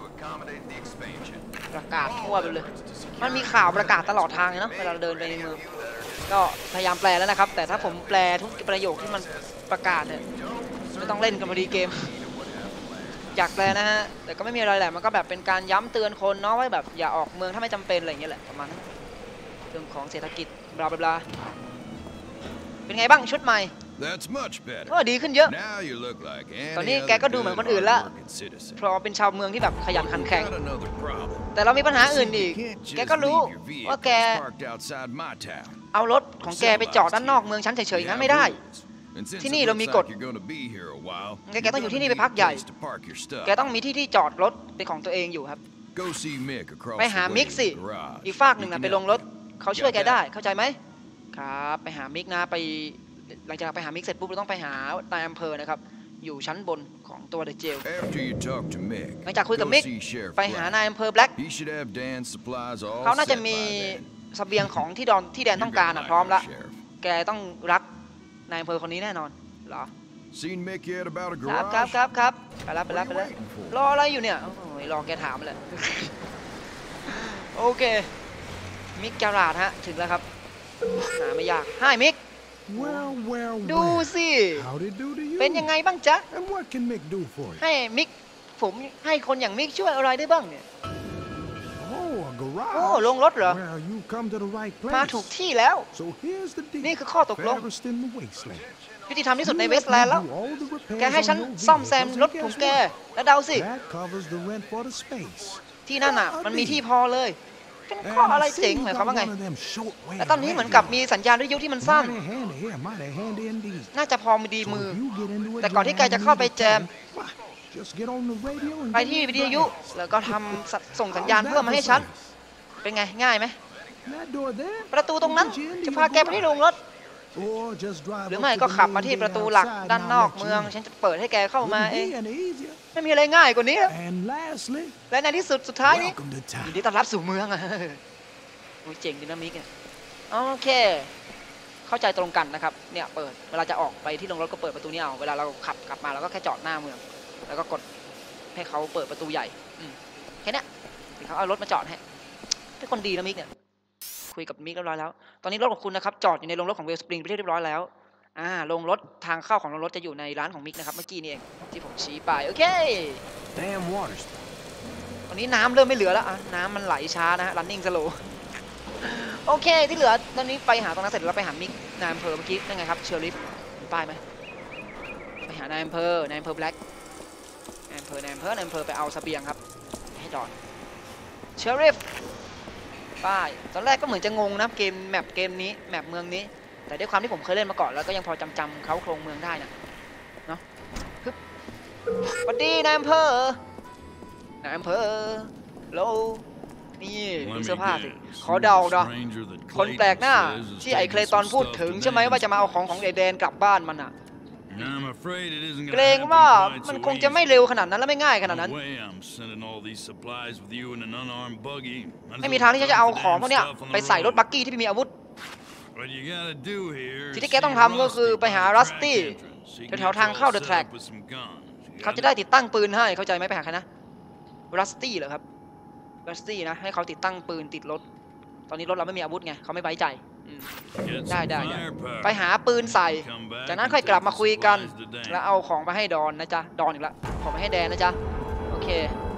ประกาศทั่วไปเลยมันมีข่าวประกาศตลอดทางเลยเนาะเวลาเราเดินไปในเมืองก็พยายามแปลแล้วนะครับแต่ถ้าผมแปลทุกประโยคที่มันประกาศเนี่ยไม่ต้องเล่นกันพอดีเกมอยากแปลนะฮะแต่ก็ไม่มีอะไรแหละมันก็แบบเป็นการย้ำเตือนคนเนาะว่าแบบอย่าออกเมืองถ้าไม่จำเป็นอะไรอย่างเงี้ยแหละประมาณนั้นเรื่องของเศรษฐกิจบลาบลาเป็นไงบ้างชุดใหม่ก็ดีขึ้นเยอะตอนนี้แกก็ดูเหมือนคนอื่นละเพราะเป็นชาวเมืองที่แบบขยันขันแข็งแต่เรามีปัญหาอื่นอีกแกก็รู้ว่าแกเอารถของแกไปจอดด้านนอกเมืองฉันเฉยๆงั้นไม่ได้ที่นี่เรามีกฎแกต้องอยู่ที่นี่ไปพักใหญ่แกต้องมีที่ที่จอดรถเป็นของตัวเองอยู่ครับไปหามิกสิอีกฝากหนึ่งนะไปลงรถเขาช่วยแกได้เข้าใจไหมครับไปหามิกนะไปหลังจากไปหามิกเสร็จปุ๊บเราต้องไปหานายอำเภอนะครับอยู่ชั้นบนของตัวเดอะเจลหลังจากคุยกับมิกไปหานายอำเภอแบล็กเขาน่าจะมีเสบียงของที่ดอนที่แดนต้องการพร้อมละแกต้องรักนายอำเภอคนนี้แน่นอนเหรอครับครับครับครับไปแล้วไปแล้วไปแล้วรออะไรอยู่เนี่ยโอ้ยรอแกถามเลยโอเคมิกจาราดฮะถึงแล้วครับหาไม่ยากให้มิกดูสิเป็นยังไงบ้างจ๊ะให้มิกผมให้คนอย่างมิกช่วยอะไรได้บ้างเนี่ยโอ้ลงรถเหรอมาถูกที่แล้วนี่คือข้อตกลงยุติธรรมที่สุดในเวสต์แลนด์แล้วแกให้ฉันซ่อมแซมรถของแกแล้วเดาสิที่นั่นอ่ะมันมีที่พอเลยเป็นข้ออะไรเจ๋งหมายความว่าไงแต่ตอนนี้เหมือนกับมีสัญญาณวิทยุที่มันสั้นน่าจะพอมีดีมือแต่ก่อนที่แกจะเข้าไปแจมไปที่วิทยุแล้วก็ทำส่งสัญญาณเพิ่มมาให้ฉันเป็นไงง่ายไหมประตูตรงนั้นจะพาแกไปที่โรงรถหรือไม่ก็ขับมาที่ประตูหลักด้านนอกเมืองฉันจะเปิดให้แกเข้ามาเองไม่มีอะไรง่ายกว่านี้และในที่สุดสุดท้ายนี้ยินดีต้อนรับสู่เมืองอ่ะเจ๋งดินามิกอ่ะโอเคเข้าใจตรงกันนะครับเนี่ยเปิดเวลาจะออกไปที่โรงรถก็เปิดประตูนี้เอาเวลาเราขับกลับมาเราก็แค่จอดหน้าเมืองแล้วก็กดให้เขาเปิดประตูใหญ่แค่นี้เขาเอารถมาจอดให้เป็นคนดีนะมิกเนี่ยคุยกับมิกเรียบร้อยแล้วตอนนี้รถของคุณนะครับจอดอยู่ในโรงรถของเวลสปริงไปเรียบร้อยแล้วอ่าโรงรถทางเข้าของโรงรถจะอยู่ในร้านของมิกนะครับเมื่อกี้นี่เองที่ผมชี้ไปโอเคตอนนี้น้ำเริ่มไม่เหลือแล้วอ่ะน้ำมันไหลช้านะฮะ running slow โอเคที่เหลือตอนนี้ไปหาตรงนั้นเสร็จแล้วไปหามิกนายอำเภอเมื่อกี้นั่นไงครับเชอริฟมีป้ายไหมไปหานายอำเภอนายอำเภอแบล็กนายอำเภอนายอำเภอนายอำเภอไปเอาเสบียงครับให้จอดเชอริฟป้ายตอนแรกก็เหมือนจะงงนะเกมแมปเกมนี้แมปเมืองนี้แต่ด้วยความที่ผมเคยเล่นมาก่อนแล้วก็ยังพอจำจำเขาโครงเมืองได้นะเนาะฮึบสวัสดีนายอำเภอนายอำเภอโลนี่ดูเสื้อผ้าสิขอเดาเนาะคนแปลกหน้าที่ไอ้เคลตันพูดถึงใช่ไหมว่าจะมาเอาของของไอ้แดนกลับบ้านมันอ่ะเกรงว่ามันคงจะไม่เร็วขนาดนั้นและไม่ง่ายขนาดนั้นไม่มีทางที่จะเอาของพวกเนี้ยไปใส่รถบักกี้ที่มีอาวุธสิ่งที่แกต้องทำก็คือไปหารัสตี้แถวๆทางเข้าเดอะแทร็กเขาจะได้ติดตั้งปืนให้เข้าใจไหมไปหาใครนะรัสตี้เหรอครับรัสตี้นะให้เขาติดตั้งปืนติดรถตอนนี้รถเราไม่มีอาวุธไงเขาไม่ไว้ใจได้ได้ไปหาปืนใส่จากนั้นค่อยกลับมาคุยกันแล้วเอาของไปให้ดอนนะจ๊ะดอนอีกแล้วของไปให้แดนนะจ๊ะโอเค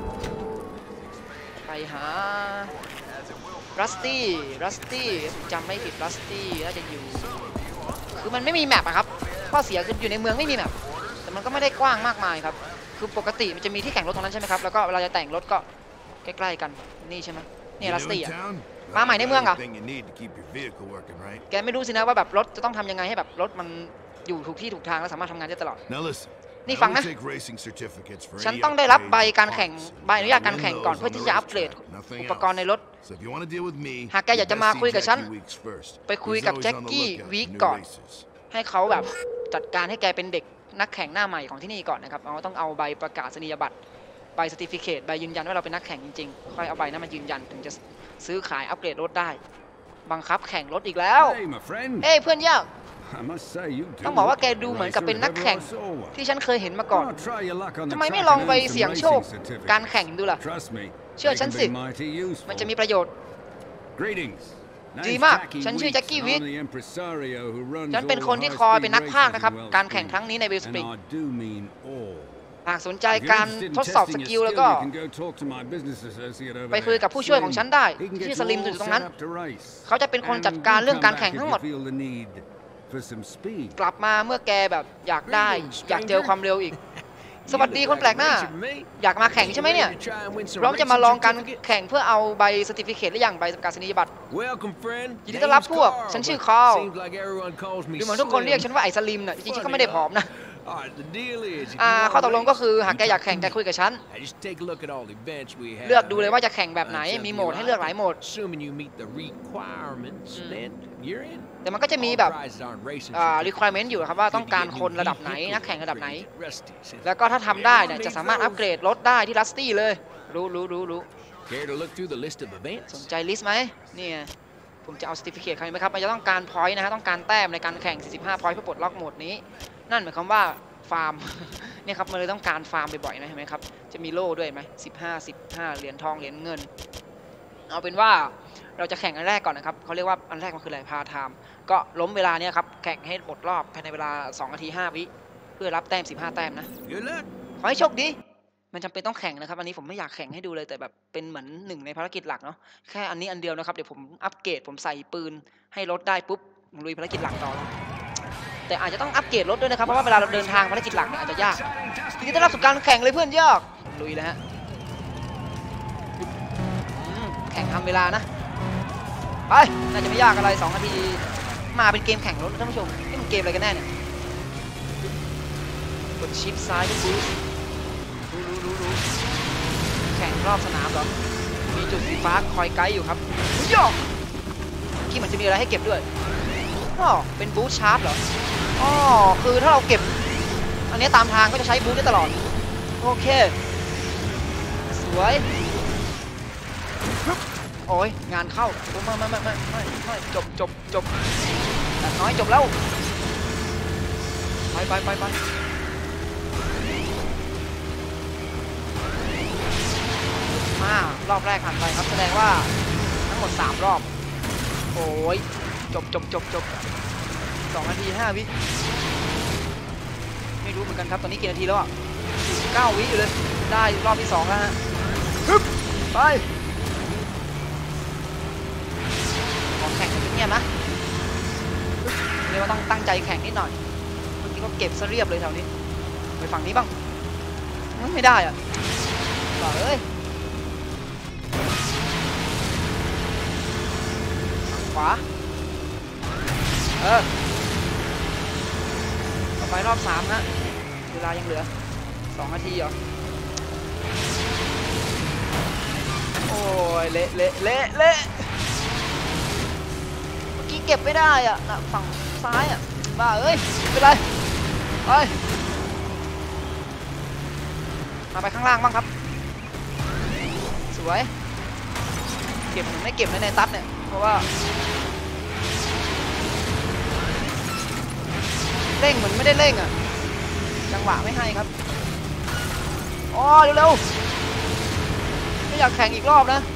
ไปหารัสตี้รัสตี้จำไม่ผิดรัสตี้น่าจะอยู่คือมันไม่มีแมปอะครับข้อเสียคืออยู่ในเมืองไม่มีแมปแต่มันก็ไม่ได้กว้างมากมายครับคือปกติมันจะมีที่แข่งรถตรงนั้นใช่ไหมครับแล้วก็เวลาจะแต่งรถก็ใกล้ๆกันนี่ใช่ไหมนี่รัสตี้อะมาใหม่ในเมืองเหรอแกไม่รู้สินะว่าแบบรถจะต้องทำยังไงให้แบบรถมันอยู่ถูกที่ถูกทางและสามารถทำงานได้ตลอดนี่ฟังนะฉันต้องได้รับใบการแข่งใบอนุญาตการแข่งก่อนเพื่อที่จะอัปเกรดอุปกรณ์ในรถหากแกอยากจะมาคุยกับฉันไปคุยกับแจ็คกี้วีคก่อนให้เขาแบบจัดการให้แกเป็นเด็กนักแข่งหน้าใหม่ของที่นี่ก่อนนะครับเราต้องเอาใบประกาศนียบัตรใบ certificate ใบยืนยันว่าเราเป็นนักแข่งจริงๆค่อยเอาใบนั้นมายืนยันถึงจะซื้อขายอัปเกรดรถได้บังคับแข่งรถอีกแล้วเอ้ยเพื่อนยากต้องบอกว่าแกดูเหมือนกับเป็นนักแข่งที่ฉันเคยเห็นมาก่อนทำไมไม่ลองไปเสี่ยงโชคการแข่งดูล่ะเชื่อฉันสิมันจะมีประโยชน์ดีมากฉันชื่อแจ็คกี้วิกฉันเป็นคนที่คอยเป็นนักพากย์นะครับการแข่งครั้งนี้ในเวลสปริงหากสนใจการทดสอบสกิลแล้วก็ไปคุยกับผู้ช่วยของฉันได้ที่สลิมอยู่ตรงนั้นเขาจะเป็นคนจัดการเรื่องการแข่งทั้งหมดกลับมาเมื่อแกแบบอยากได้อยากเจอความเร็วอีกสวัสดีคนแปลกหน้าอยากมาแข่งใช่ไหมเนี่ยเราจะมาลองการแข่งเพื่อเอาใบสติฟิเคตหรือยังใบประกาศนียบัตรยินดีต้อนรับพวกฉันชื่อคาร์ลดูเหมือนทุกคนเรียกฉันว่าไอ้สลิมน่ะจริงๆก็ไม่ได้ผอมนะอ่าข้อตกลงก็คือหากแกอยากแข่งแกคุยกับฉันเลือกดูเลยว่าจะแข่งแบบไหนมีโหมดให้เลือกหลายโหมดแต่มันก็จะมีแบบอ่า requirement อยู่ครับว่าต้องการคนระดับไหนนักแข่งระดับไหนแล้วก็ถ้าทำได้เนี่ยจะสามารถอัปเกรดรถได้ที่ Rusty เลยรู้รู้รู้รู้สนใจลิสต์ไหมนี่ผมจะเอา certificate ใครไหมครับมันจะต้องการ point นะฮะต้องการแต้มในการแข่งสี่สิบห้า point เพื่อปลดล็อกโหมดนี้นั่นหมายความว่าฟาร์ม เนี่ยครับมันเลยต้องการฟาร์มบ่อยๆนะเห็นไหมครับจะมีโล่ด้วยไหมสิบห้า สิบห้าเหรียญทองเหรียญเงินเอาเป็นว่าเราจะแข่งอันแรกก่อนนะครับเขาเรียกว่าอันแรกมันคืออะไรพาไทม์ก็ล้มเวลาเนี่ยครับแข่งให้หมดรอบภายในเวลาสองนาทีห้าวิเพื่อรับแต้มสิบห้าแต้มนะขอให้โชคดีมันจำเป็นต้องแข่งนะครับอันนี้ผมไม่อยากแข่งให้ดูเลยแต่แบบเป็นเหมือนหนึ่งในภารกิจหลักเนาะแค่อันนี้อันเดียวนะครับเดี๋ยวผมอัปเกรดผมใส่ปืนให้รถได้ปุ๊บลุยภารกิจหลักต่อแต่อาจจะต้องอัปเกรดรถด้วยนะครับเพราะว่าเวลาเราเดินทางภารกิจหลักเนี่ยอาจจะยากทีนี้ต้อนรับสู่การแข่งเลยเพื่อนยากลุยเลยฮะแข่งทำเวลานะไปน่าจะไม่ยากอะไรสองนาทีมาเป็นเกมแข่งรถท่านผู้ชมนี่มันเกมอะไรกันแน่เนี่ยกดชิปซ้ายก็บูสรู้รู้รู้รู้แข่งรอบสนามเหรอมีจุดสีฟ้าคอยไกด์อยู่ครับย่อที่มันจะมีอะไรให้เก็บด้วยอ๋อเป็นบูสชาร์จเหรออ๋อคือถ้าเราเก็บอันนี้ตามทางก็จะใช้บูสได้ตลอดโอเคสวยโอ้ยงานเข้าไม่ไม่ไม่ไม่ไม่ไม่จบจบจบแต่น้อยจบแล้วไปไปไปไปมารอบแรกผ่านไปครับแสดงว่าทั้งหมดสามรอบโอ้ยจบจบจบจบสองนาทีห้าวิไม่รู้เหมือนกันครับตอนนี้กี่นาทีแล้วอ่ะเก้าวิอยู่เลยได้รอบที่สองแล้วฮะไปแข่งกันเงียบนะเรียกว่าต้องตั้งใจแข่งนิดหน่อยเมื่อกี้ก็เก็บซะเรียบเลยแถวนี้ไปฝั่งนี้บ้างไม่ได้อ่ะต่อเอ้ยขวาเออต่อไปรอบสามฮะเวลายังเหลือสองนาทีเหรอโอ้ยเละเละเละเละเก็บไม่ได้อ่ะนะฝั่งซ้ายอ่ะบ้าเอ้ยเป็นไรไปมาไปข้างล่างบ้างครับสวยเก็บไม่เก็บในในตัดเนี่ยเพราะว่าเร่งเหมือนไม่ได้เร่งอ่ะจังหวะไม่ให้ครับอ๋อเร็วๆไม่อยากแข่งอีกรอบนะ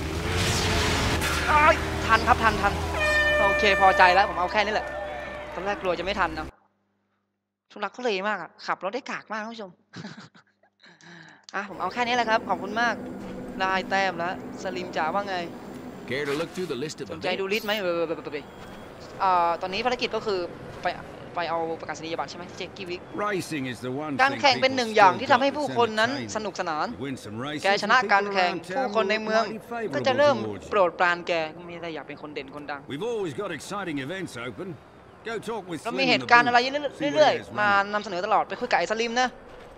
ทันครับทันทันโอเคพอใจแล้วผมเอาแค่นี้แหละตอนแรกกลัวจะไม่ทันนะทุลักทุเลมากอ่ะขับรถได้กากมากท่านผู้ชมอ่ะผมเอาแค่นี้แหละครับขอบคุณมากได้แต้มแล้วสลิมจ๋าว่าไงสนใจดูลิสต์ไหมเออตอนนี้ภารกิจก็คือไปไปเอาประกาศนียบัตรใช่ไหมเจ็กกี้วิกการแข่งเป็นหนึ่งอย่างที่ทำให้ผู้คนนั้นสนุกสนานแกชนะการแข่งผู้คนในเมืองก็จะเริ่มโปรดปรานแกไม่ได้อยากเป็นคนเด่นคนดังเรามีเหตุการณ์อะไรเรื่อยๆมานำเสนอตลอดไปคุยกับไอ้สลิมนะ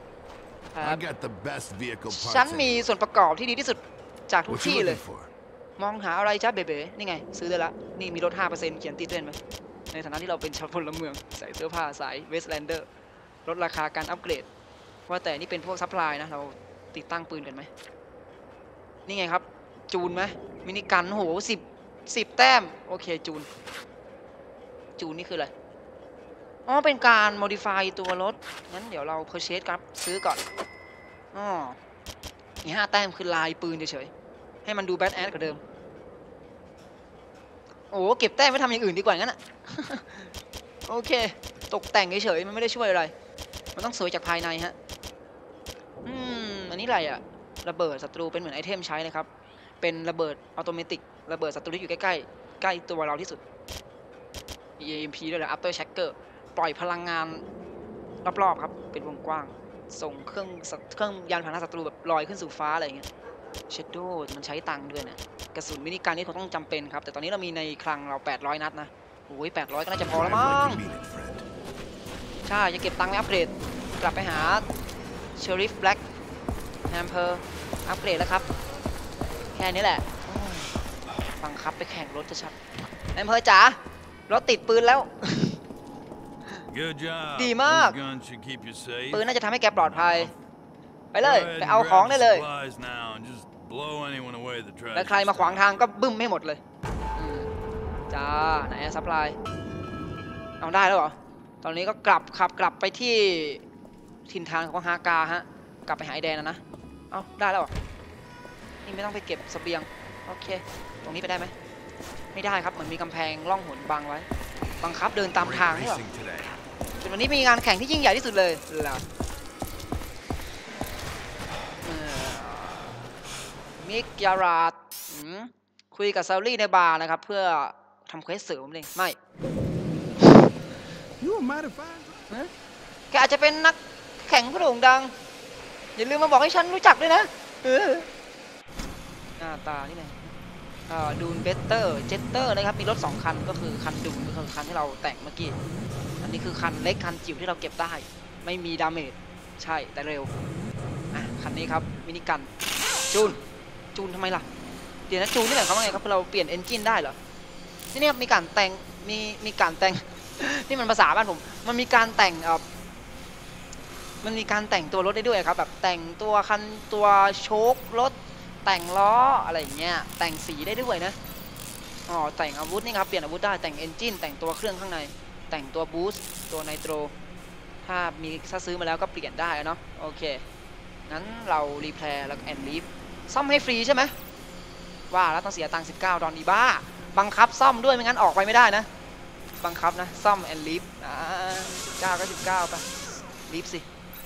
ฉันมีส่วนประกอบที่ดีที่สุดจากทุกที่เลยมองหาอะไรจ้าเบ๋ๆนี่ไงซื้อได้ละนี่มีลด ห้าเปอร์เซ็นต์ เขียนติดด้วยไหมในฐานะที่เราเป็นชาวพลเมืองใส่เสื้อผ้าสายเวสต์แลนเดอร์ลดราคาการอัปเกรดว่าแต่นี่เป็นพวกซัพพลายนะเราติดตั้งปืนกันไหมนี่ไงครับจูนไหมมินิกันโหสิบสิบแต้มโอเคจูนจูนนี่คืออะไรอ๋อเป็นการ modify ตัวรถงั้นเดี๋ยวเรา purchase ครับซื้อก่อนอ๋อมีห้าแต้มคือลายปืนเฉยๆให้มันดูแบดแอดกว่าเดิมโอ้เก็บแต้มไม่ทำอย่างอื่นดีกว่างั้นอะ โอเคตกแต่งเฉยๆมันไม่ได้ช่วยอะไรมันต้องสวยจากภายในฮะอืมอันนี้อะไรอะระเบิดศัตรูเป็นเหมือนไอเทมใช้นะครับเป็นระเบิดอัตโนมัติระเบิดศัตรูที่อยู่ใกล้ๆใกล้ตัวเราที่สุด อี เอ็ม พี ด้วยแหละ after checker ปล่อยพลังงานรอบๆครับเป็นวงกว้างส่งเครื่องเครื่องยานพาหนะศัตรูแบบลอยขึ้นสู่ฟ้าอะไรอย่างเงี้ย Shadow มันใช้ตังค์ด้วยนะกระสุนมินิกันนี่คงต้องจำเป็นครับแต่ตอนนี้เรามีในคลังเราแปดร้อยนัดนะโอ้ยแปดร้อยก็น่าจะพอแล้วมั้งใช่จะเก็บตังค์ไปอัปเกรดกลับไปหา Sheriff Black แฮมเพอร์อัปเกรดแล้วครับแค่นี้แหละบังคับไปแข่งรถจะชัดแฮมเพอร์จ๋ารถติดปืนแล้ว ดีมากปืนน่าจะทำให้แกปลอดภัยไปเลยไปเอาของได้เลยแล้วใครมาขวางทางก็บึ้มให้หมดเลยจ้าไหนซัพพลายเอาได้แล้วเหรอตอนนี้ก็กลับขับกลับไปที่ถิ่นฐานของฮากาฮะกลับไปหาไอแดนนะนะเอาได้แล้วเหรอนี่ไม่ต้องไปเก็บเสบียงโอเคตรงนี้ไปได้ไหมไม่ได้ครับเหมือนมีกำแพงล่องหนบังไว้บังคับเดินตามทางนี่หรอเป็นวันนี้มีงานแข่งที่ยิ่งใหญ่ที่สุดเลยล่ะมิกยาราดคุยกับซารี่ในบาร์นะครับเพื่อทำเควสเสริมเองไม่แกอาจจะเป็นนักแข่งผู้โด่งดังอย่าลืมมาบอกให้ฉันรู้จักด้วยนะหน้าตานี่ไงดูนเบสเตอร์เจตเตอร์นะครับมีรถสองคันก็คือคันดูนก็คือคันที่เราแต่งเมื่อกี้อันนี้คือคันเล็กคันจิ๋วที่เราเก็บได้ไม่มีดาเมจใช่แต่เร็วอ่ะคันนี้ครับมินิกันจูนจูนทำไมล่ะเดี๋ยวนะจูนนี่หมายความว่าไงครับเราเปลี่ยนเอนจินได้เหรอที่นี่มีการแต่งมีมีการแต่ง นี่มันภาษาบ้านผมมันมีการแต่งเอ่อมันมีการแต่งตัวรถได้ด้วยครับแบบแต่งตัวคันตัวโชครถแต่งล้ออะไรอย่างเงี้ยแต่งสีได้ด้วยนะอ๋อแต่งอาวุธนี่ครับเปลี่ยนอาวุธได้แต่งเอนจินแต่งตัวเครื่องข้างในแต่งตัวบูสต์ตัวไนโตรถ้ามีถ้าซื้อมาแล้วก็เปลี่ยนได้เนาะโอเคงั้นเรารีแพร์แล้วก็แอนลีฟซ่อมให้ฟรีใช่ไหมว่าแล้วต้องเสียตังค์สิบเก้าดอลลาร์บ้าบังคับซ่อมด้วยไม่งั้นออกไปไม่ได้นะบังคับนะซ่อมแอนลีฟอ่าสิบเก้าก็สิบเก้าไปลีฟสิ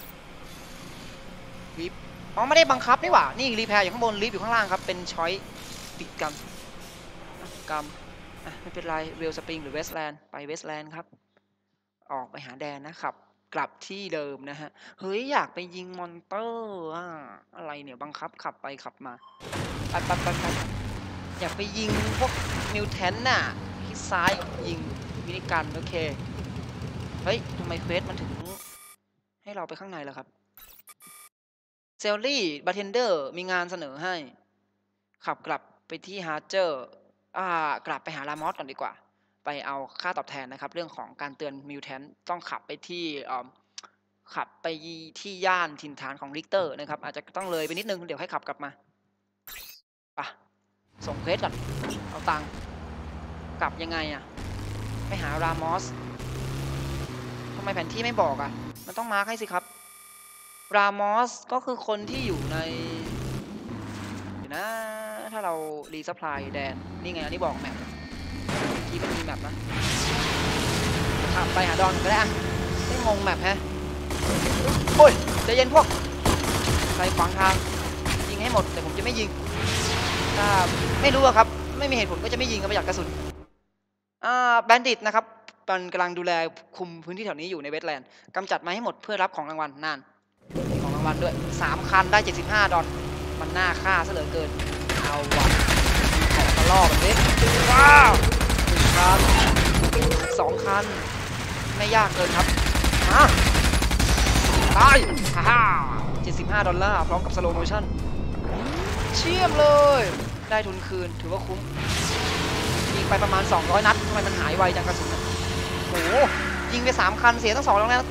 ลีฟอ๋อไม่ได้บังคับนี่หว่านี่รีแพร์อยู่ข้างบนลีฟอยู่ข้างล่างครับเป็นช้อยติดกันกำอ่ะไม่เป็นไรเวลสปริงหรือเวสแลนด์ไปเวสแลนด์ครับออกไปหาแดนนะครับกลับที่เดิมนะฮะเฮ้ยอยากไปยิงมอนเตอร์อ่ะอะไรเนี่ยบังคับขับไปขับมาไปไปไปไปอยากไปยิงพวกมิวแทนน่ะที่ซ้ายยิงมินิกันโอเคเฮ้ยทำไมเควสมันถึงให้เราไปข้างในล่ะครับเซลลี่บาร์เทนเดอร์มีงานเสนอให้ขับกลับไปที่ฮาร์เจอร์อ่ากลับไปหารามอสก่อนดีกว่าไปเอาค่าตอบแทนนะครับเรื่องของการเตือนมิวแทนต้องขับไปที่ขับไปที่ย่านถิ่นฐานของริกเตอร์นะครับอาจจะต้องเลยไปนิดนึงเดี๋ยวให้ขับกลับมาป่ะส่งเควสก่อนเอาตังค์กลับยังไงอะไปหารามอสทำไมแผนที่ไม่บอกอะมันต้องมาร์คให้สิครับรามอสก็คือคนที่อยู่ในเดี๋ยวนะถ้าเรารีซัพพลายแดนนี่ไงอันนี้บอกแมปที่มันมีแมปนะขับไปหาดอนก็ได้อะไม่งงแมปฮะโอ้ยใจเย็นพวกใครขวางทางยิงให้หมดแต่ผมจะไม่ยิงถ้าไม่รู้ครับไม่มีเหตุผลก็จะไม่ยิงก็ประหยัดกระสุนอ่าแบนดิตนะครับมันกำลังดูแลคุมพื้นที่แถวนี้อยู่ในเวสแลนด์กำจัดมาให้หมดเพื่อรับของรางวัลนานของรางวัลด้วยสามคันได้เจ็ดสิบห้าดอลมันน่าฆ่าซะเหลือเกินเอาว่ะของมาล่อแบบนี้ว้าวหนึ่งคันสองคันไม่ยากเกินครับมาตายฮ่าฮ่าเจ็ดสิบห้าดอลลาร์พร้อมกับสโลว์โมชั่นเชี่ยมเลยได้ทุนคืนถือว่าคุ้มยิงไปประมาณสองร้อยนัดทำไมมันหายไวจังกระสุนโอ้โหยิงไปสามคันเสียตั้งสองร้อยนัด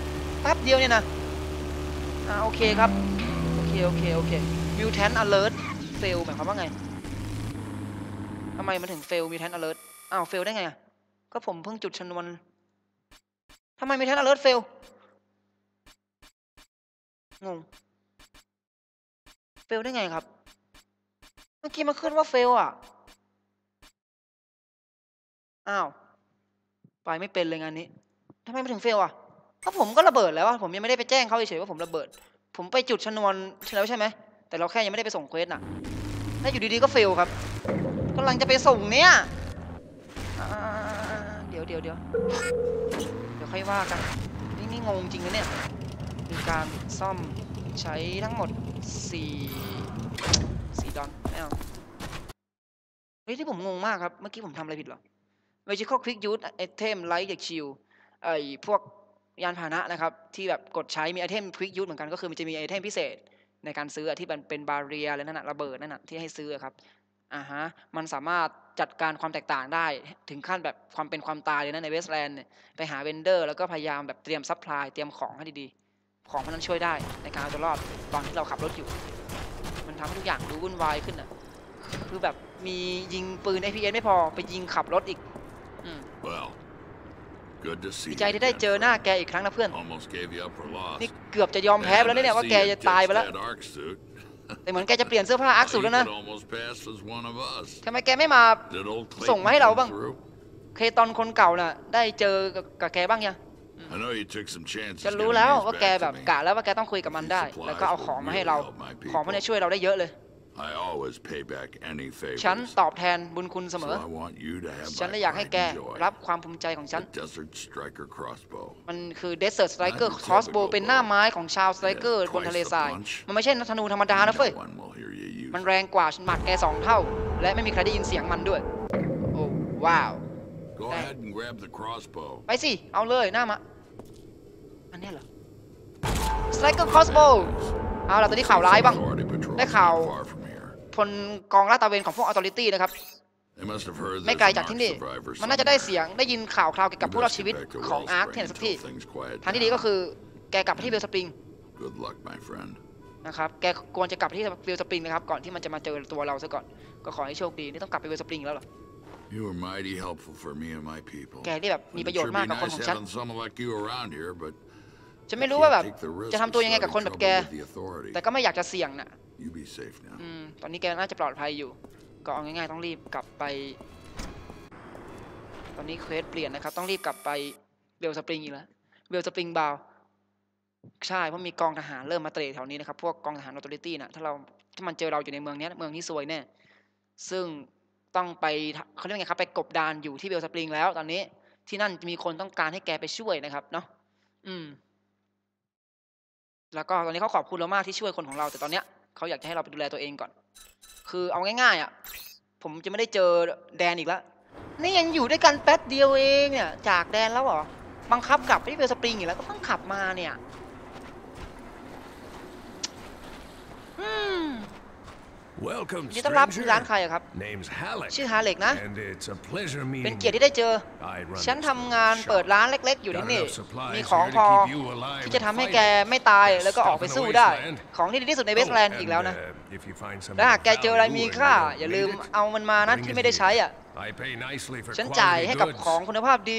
ป๊บเดียวเนี่ยนะอ่าโอเคครับโอเคโอเคโอเค mutant alert fail หมายความว่าไงทำไมมันถึง fail mutant alert อ้าว fail ได้ไงอ่ะก็ผมเพิ่งจุดชนวนทำไม mutant alert fail งง fail ได้ไงครับเมื่อกี้มันขึ้นว่า fail อ่ะอ้าวไปไม่เป็นเลยงานนี้ทำไมมันถึง fail อ่ะก็ผมก็ระเบิดแล้วผมยังไม่ได้ไปแจ้งเขาเฉยๆว่าผมระเบิดผมไปจุดชนวนแล้วใช่ไหมแต่เราแค่ยังไม่ได้ไปส่งเควสน่ะถ้าอยู่ดีๆก็ fail ครับกำลังจะไปส่งเนี่ยเดี๋ยวเดี๋ยวเดี๋ยวเดี๋ยวค่อยว่ากันนี่นี่งงจริงนะเนี่ยมีการซ่อมใช้ทั้งหมดสี่สี่ดอลไม่เอาเฮ้ยที่ผมงงมากครับเมื่อกี้ผมทำอะไรผิดหรอ Magical Quick Use Item Like the Shield ไอ้พวกยานพาหนะนะครับที่แบบกดใช้มีไอเทม Quick Use เหมือนกันก็คือมันจะมีไอเทมพิเศษในการซื้อที่มันเป็นบาเรียอะไรนั่นน่ะระเบิดนั่นน่ะที่ให้ซื้อครับอ่าฮะมันสามารถจัดการความแตกต่างได้ถึงขั้นแบบความเป็นความตายเลยนะในเวสต์แลนด์เนี่ยไปหาเวนเดอร์แล้วก็พยายามแบบเตรียมซัพพลายเตรียมของให้ดีๆของพวกนั้นช่วยได้ในการเอาตัวรอดตอนที่เราขับรถอยู่มันทำให้ทุกอย่างดูวุ่นวายขึ้นน่ะคือแบบมียิงปืน เอ พี เอส ไม่พอไปยิงขับรถอีกดีใจที่ได้เจอหน้าแกอีกครั้งนะเพื่อนนี่เกือบจะยอมแพ้ไปแล้วเนี่ยว่าแกจะตายไปแล้วแต่เหมือนแกจะเปลี่ยนเสื้อผ้าอาร์คสูทแล้วนะทำไมแกไม่มาส่งมาให้เราบ้างเคตอนคนเก่าน่ะได้เจอกับแกบ้างยังฉันรู้แล้วว่าแกแบบกะแล้วว่าแกต้องคุยกับมันได้แล้วก็เอาของมาให้เราของพวกนี้ช่วยเราได้เยอะเลยฉันตอบแทนบุญคุณเสมอฉันเลยอยากให้แกรับความภูมิใจของฉันมันคือ Desert Striker Crossbow เป็นหน้าไม้ของชาวสไตรเกอร์บนทะเลทรายมันไม่ใช่ธนูธรรมดานะเฟ้ยมันแรงกว่าหมัดแกสองเท่าและไม่มีใครได้ยินเสียงมันด้วยโอ้ว้าวไปสิเอาเลยหน้ามาอันนี้เหรอ Striker Crossbow เอาล่ะตอนนี้ข่าวร้ายบ้างได้ข่าวพลกองลาดตระเวนของพวก Authority นะครับไม่ไกลจากที่นี่มันน่าจะได้เสียงได้ยินข่าวคราวเกี่ยวกับผู้รอดชีวิตของอาร์คที่ไหนสักที่ทางที่ดีก็คือแกกลับไปที่เวลสปริงนะครับแกควรจะกลับที่เวลสปริงนะครับก่อนที่มันจะมาเจอตัวเราซะก่อนก็ขอให้โชคดีนี่ต้องกลับไปเวลสปริงแล้วเหรอแกนี่แบบมีประโยชน์มากกับคนของฉันฉันไม่รู้ว่าแบบจะทำตัวยังไงกับคนแบบแกแต่ก็ไม่อยากจะเสี่ยงน่ะอืมตอนนี้แกน่าจะปลอดภัยอยู่ก็เอาง่ายๆต้องรีบกลับไปตอนนี้เควสเปลี่ยนนะครับต้องรีบกลับไปเบลสปริงอีกแล้วเบลสปริงบาวใช่เพราะมีกองทหารเริ่มมาเตะแถวนี้นะครับพวกกองทหารออโตริตี้นะถ้าเราถ้ามันเจอเราอยู่ในเมืองนี้เมืองนี้ซวยแน่ซึ่งต้องไปเขาเรียกไงครับไปกบดานอยู่ที่เบลสปริงแล้วตอนนี้ที่นั่นมีคนต้องการให้แกไปช่วยนะครับเนาะอืมแล้วก็ตอนนี้เขาขอบคุณเรามากที่ช่วยคนของเราแต่ตอนเนี้ยเขาอยากจะให้เราไปดูแลตัวเองก่อนคือเอาง่ายๆอ่ะผมจะไม่ได้เจอแดนอีกแล้วนี่ยังอยู่ด้วยกันแป๊บเดียวเองเนี่ยจากแดนแล้วเหรอบังคับกลับไปที่เบลสปริงอีกแล้วก็เพิ่งขับมาเนี่ยอืมยินดีต้อนรับที่ร้านใครอะครับชื่อฮาเล็กนะเป็นเกียรติที่ได้เจอฉันทำงานเปิดร้านเล็กๆอยู่ที่นี่มีของพอที่จะทำให้แกไม่ตายแล้วก็ออกไปสู้ได้ของที่ดีที่สุดในเวสต์แลนด์อีกแล้วนะถ้าหากแกเจออะไรมีค่าอย่าลืมเอามันมานะที่ไม่ได้ใช้อ่ะฉันจ่ายให้กับของคุณภาพดี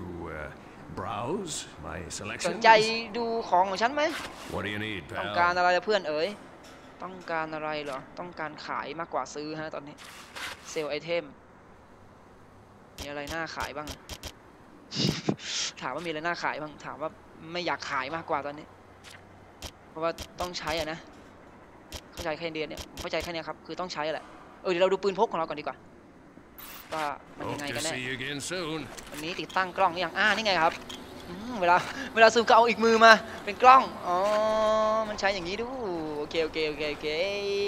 สนใจดูของของฉันไหมต้องการอะไรเพื่อนเอ๋ยต้องการอะไรเหรอต้องการขายมากกว่าซื้อฮะตอนนี้เซลล์ไอเทมมีอะไรน่าขายบ้างถามว่ามีอะไรน่าขายบ้างถามว่าไม่อยากขายมากกว่าตอนนี้เพราะว่าต้องใช้อ่ะนะเข้าใจแค่เดียนเนี่ยเข้าใจแค่นี้ครับคือต้องใช้แหละเออเดี๋ยวเราดูปืนพกของเราก่อนดีกว่าว่ามันยังไงกันแน่วันนี้ติดตั้งกล้องนี่ยังอ่านี่ไงครับเวลาเวลาซูมก็เอาอีกมือมาเป็นกล้องอ๋อมันใช้อย่างนี้ดูโอเคโอเคโอเคโอเค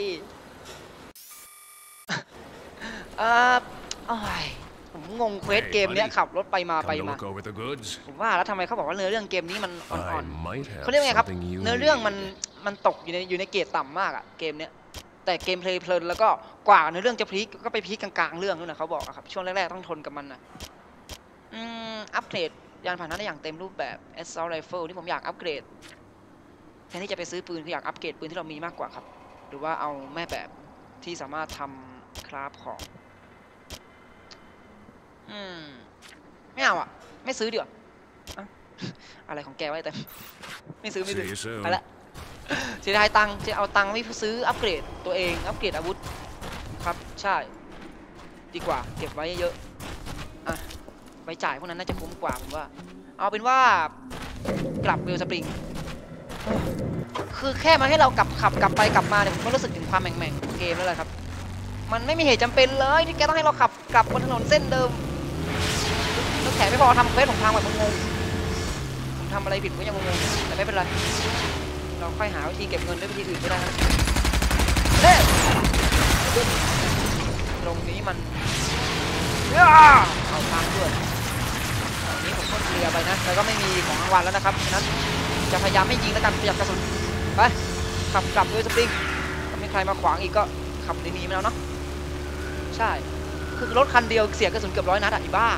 อ่าอ้ายผมงงเควสเกมเนี้ยขับรถไปมาไปมาผมว่าแล้วทำไมเขาบอกว่าเนื้อเรื่องเกมนี้มันอ่อนๆเขาเรียกไงครับเนื้อเรื่องมันมันตกอยู่ในอยู่ในเกรดต่ำมากอะเกมเนี้ยแต่เกมเพลย์เพลินแล้วก็กว่าเนื้อเรื่องจะพลิกก็ไปพลิกกลางๆเรื่องนู่นนะเขาบอกครับช่วงแรกๆต้องทนกับมันนะอืมอัปเดตยานพาหนะได้อย่างเต็มรูปแบบ Assault Rifle ที่ผมอยากอัปเกรดแทนที่จะไปซื้อปืนคืออยากอัปเกรดปืนที่เรามีมากกว่าครับหรือว่าเอาแม่แบบที่สามารถทำคราฟของอืมไม่เอาอ่ะไม่ซื้อเดี๋ยวอะไรของแกไว้แต่ไม่ซื้อไม่ซื้อไปละเสียดายตังค์จะเอาตังค์ไม่ซื้ออัปเกรดตัวเองอัปเกรดอาวุธครับใช่ดีกว่าเก็บไว้เยอะอ่ะไว้จ่ายพวกนั้นน่าจะคุ้มกว่าผมว่าเอาเป็นว่ากลับเวลสปริงคือแค่มาให้เรากลับขับกลับไปกลับมาเนี่ยผมก็รู้สึกถึงความแหม่งๆของเกมแล้วแหละครับมันไม่มีเหตุจำเป็นเลยที่แกต้องให้เราขับกลับบนถนนเส้นเดิมแล้วแถมไม่พอทำเควสผมทางแบบงงๆผมทำอะไรผิดก็ยังงงๆแต่ไม่เป็นไรเราค่อยหาวิธีเก็บเงินด้วยวิธีอื่นก็ได้นะเฮ้ตรงนี้มันเอาทางด้วยตอนนี้ผมก็เคลียร์ไปนะแต่ก็ไม่มีของรางวัลแล้วนะครับฉะนั้นจะพยายามไม่ยิงแล้วกันประหยัดกระสุนไปขับกลับด้วยสปริงถ้าไม่ใครมาขวางอีกก็ขับหนีๆไปแล้วเนาะใช่คือรถคันเดียวเสียกระสุนเกือบร้อยนัดอ่ะอีบ้า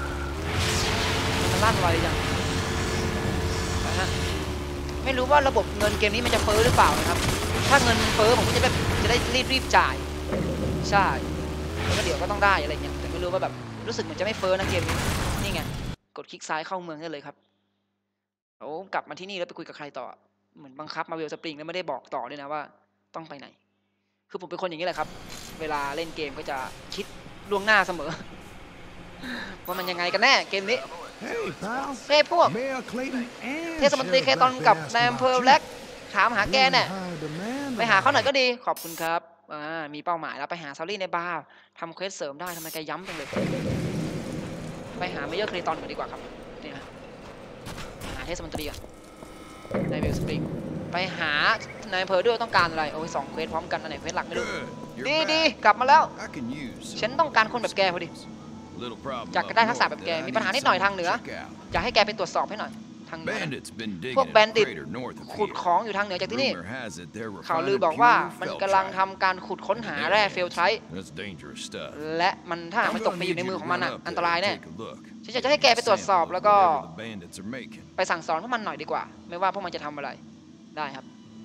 มันลั่นไวจังนะฮะไม่รู้ว่าระบบเงินเกมนี้มันจะเฟ้อหรือเปล่านะครับถ้าเงินเฟ้อผมก็จะแบบจะได้รีบรีบจ่ายใช่แล้วก็เดี๋ยวก็ต้องได้อะไรเงี้ยแต่ไม่รู้ว่าแบบรู้สึกเหมือนจะไม่เฟ้อนะเกมนี้นี่ไงกดคลิกซ้ายเข้าเมืองได้เลยครับโอ้กลับมาที่นี่แล้วไปคุยกับใครต่อเหมือนบังคับมาเวลสปริงแล้วไม่ได้บอกต่อด้วยนะว่าต้องไปไหนคือผมเป็นคนอย่างนี้แหละครับเวลาเล่นเกมก็จะคิดล่วงหน้าเสมอว่ามันยังไงกันแน่เกมนี้เฮ้พวกเทศมนตรีเคตอนกับนายอำเภอแล็กถามหาแกเนี่ยไปหาเขาหน่อยก็ดีขอบคุณครับอ่ามีเป้าหมายแล้วไปหาซารี่ในบาร์ทำเควสเสริมได้ทำไมแกย้ำจังเลยไปหาเมเยอร์เคตอนก่อนดีกว่าครับนี่ฮะหาเทศมนตรีก่อนในเวลสปริงไปหานายอำเภอด้วยต้องการอะไรโอ้ยสองเควสพร้อมกันอันไหนเควสหลักไม่รู้ดีดีกลับมาแล้วฉันต้องการคนแบบแกพอดีอยากได้ทักษะแบบแกมีปัญหานิดหน่อยทางเหนืออยากให้แกไปตรวจสอบให้หน่อยทางเหนือพวกแบนดิตขุดของอยู่ทางเหนือจากที่นี่ข่าวลือบอกว่ามันกำลังทำการขุดค้นหาแร่เฟลไทร์และมันถ้าหากมันตกไปอยู่ในมือของมันอ่ะอันตรายแน่ฉันอยากจะให้แกไปตรวจสอบแล้วก็ไปสั่งสอนพวกมันหน่อยดีกว่าไม่ว่าพวกมันจะทำอะไรได้ครับ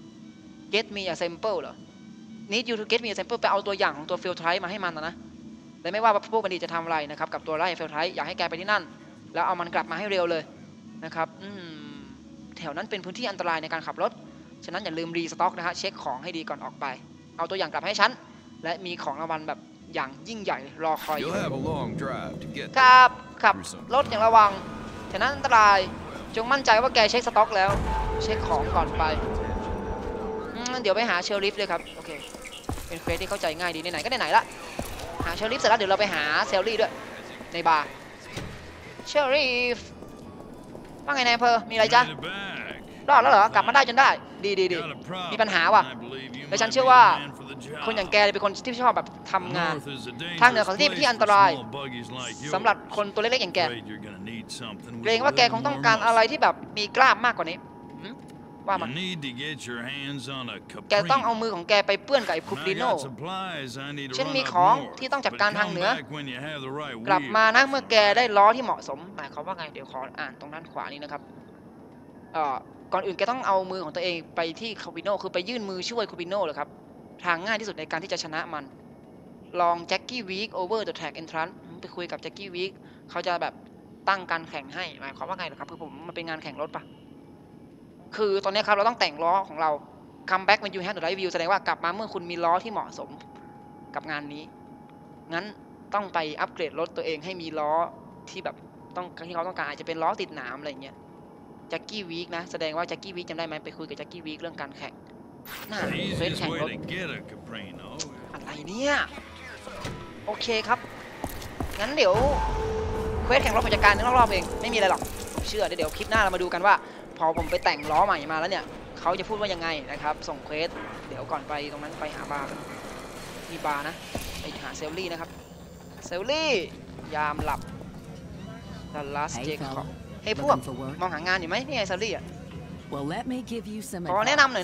get me a sample เหรอ need you to get me a sample ไปเอาตัวอย่างของตัวเฟลไทร์มาให้มันนะและไม่ว่าพวกบัณฑิตจะทำอะไรนะครับกับตัวไร่เฟลไทร์อยากให้แกไปที่นั่นแล้วเอามันกลับมาให้เร็วเลยนะครับแถวนั้นเป็นพื้นที่อันตรายในการขับรถฉะนั้นอย่าลืมรีสต็อกนะฮะเช็คของให้ดีก่อนออกไปเอาตัวอย่างกลับให้ฉันและมีของรางวัลแบบอย่างยิ่งใหญ่รอคอยอยู่ครับขับรถอย่างระวังฉะนั้นอันตรายจงมั่นใจว่าแกเช็คสต็อกแล้วเช็คของก่อนไปเดี๋ยวไปหาเชลลิฟเลยครับโอเคเป็นเควสที่เข้าใจง่ายดีไหนๆก็ไหนๆละหาเชลลิฟเสร็จแล้วเดี๋ยวเราไปหาเซลลี่ด้วยในบาร์เชลลิฟว่าไงนายอำเภอมีอะไรจ๊ะรอดแล้วเหรอกลับมาได้จนได้ดีดีดีมีปัญหาว่ะแต่ฉันเชื่อว่าคนอย่างแกเป็นคนที่ชอบแบบทำงานทางเหนือของที่เป็นที่อันตรายสำหรับคนตัวเล็กๆอย่างแกเกรงว่าแกคงต้องการอะไรที่แบบมีกล้ามมากกว่านี้ว่ามันแกต้องเอามือของแกไปเปื้อนกับไอ้คูปริโน่ฉันมีของที่ต้องจัดการทางเหนือกลับมานะเมื่อแกได้ล้อที่เหมาะสมหมายความว่าไงเดี๋ยวขออ่านตรงด้านขวานี้นะครับเอ่อก่อนอื่นแกต้องเอามือของตัวเองไปที่คูปริโน่คือไปยื่นมือช่วยคูปริโน่เลยครับทางง่ายที่สุดในการที่จะชนะมันลองแจ็คกี้วีคโอเวอร์เดอะแทร็กเอนทรันซ์ไปคุยกับแจ็คกี้วีคเขาจะแบบตั้งการแข่งให้หมายความว่าไงนะครับคือผมมันเป็นงานแข่งรถปะคือตอนนี้ครับเราต้องแต่งล้อของเรา come back when you have the right view แสดงว่ากลับมาเมื่อคุณมีล้อที่เหมาะสมกับงานนี้งั้นต้องไปอัปเกรดรถตัวเองให้มีล้อที่แบบต้องที่เขาต้องการอาจจะเป็นล้อติดหนามอะไรเงี้ยแจ็คกี้วีคนะแสดงว่าแจ็คกี้วีคจำได้ไหมไปคุยกับแจ็คกี้วีคเรื่องการแข่งน่าเฟซแข่งรถอะไรเนี่ยโอเคครับงั้นเดี๋ยวเควสแข่งรถผมจัดการในรอบๆเองไม่มีอะไรหรอกผมเชื่อเดี๋ยวคลิปหน้าเรามาดูกันว่าพอผมไปแต่งล้อใหม่มาแล้วเนี่ยเขาจะพูดว่ายังไงนะครับส่งเควสเดี๋ยวก่อนไปตรงนั้นไปหาบาร์มีบาร์นะไปหาเซลลี่นะครับเซลลี่ยามหลับดัลลัสเจคอบเฮ้ยพวกมองหางานอยู่ไหมนี่ไงเซลลี่อ่ะขอแนะนำหน่อยนะ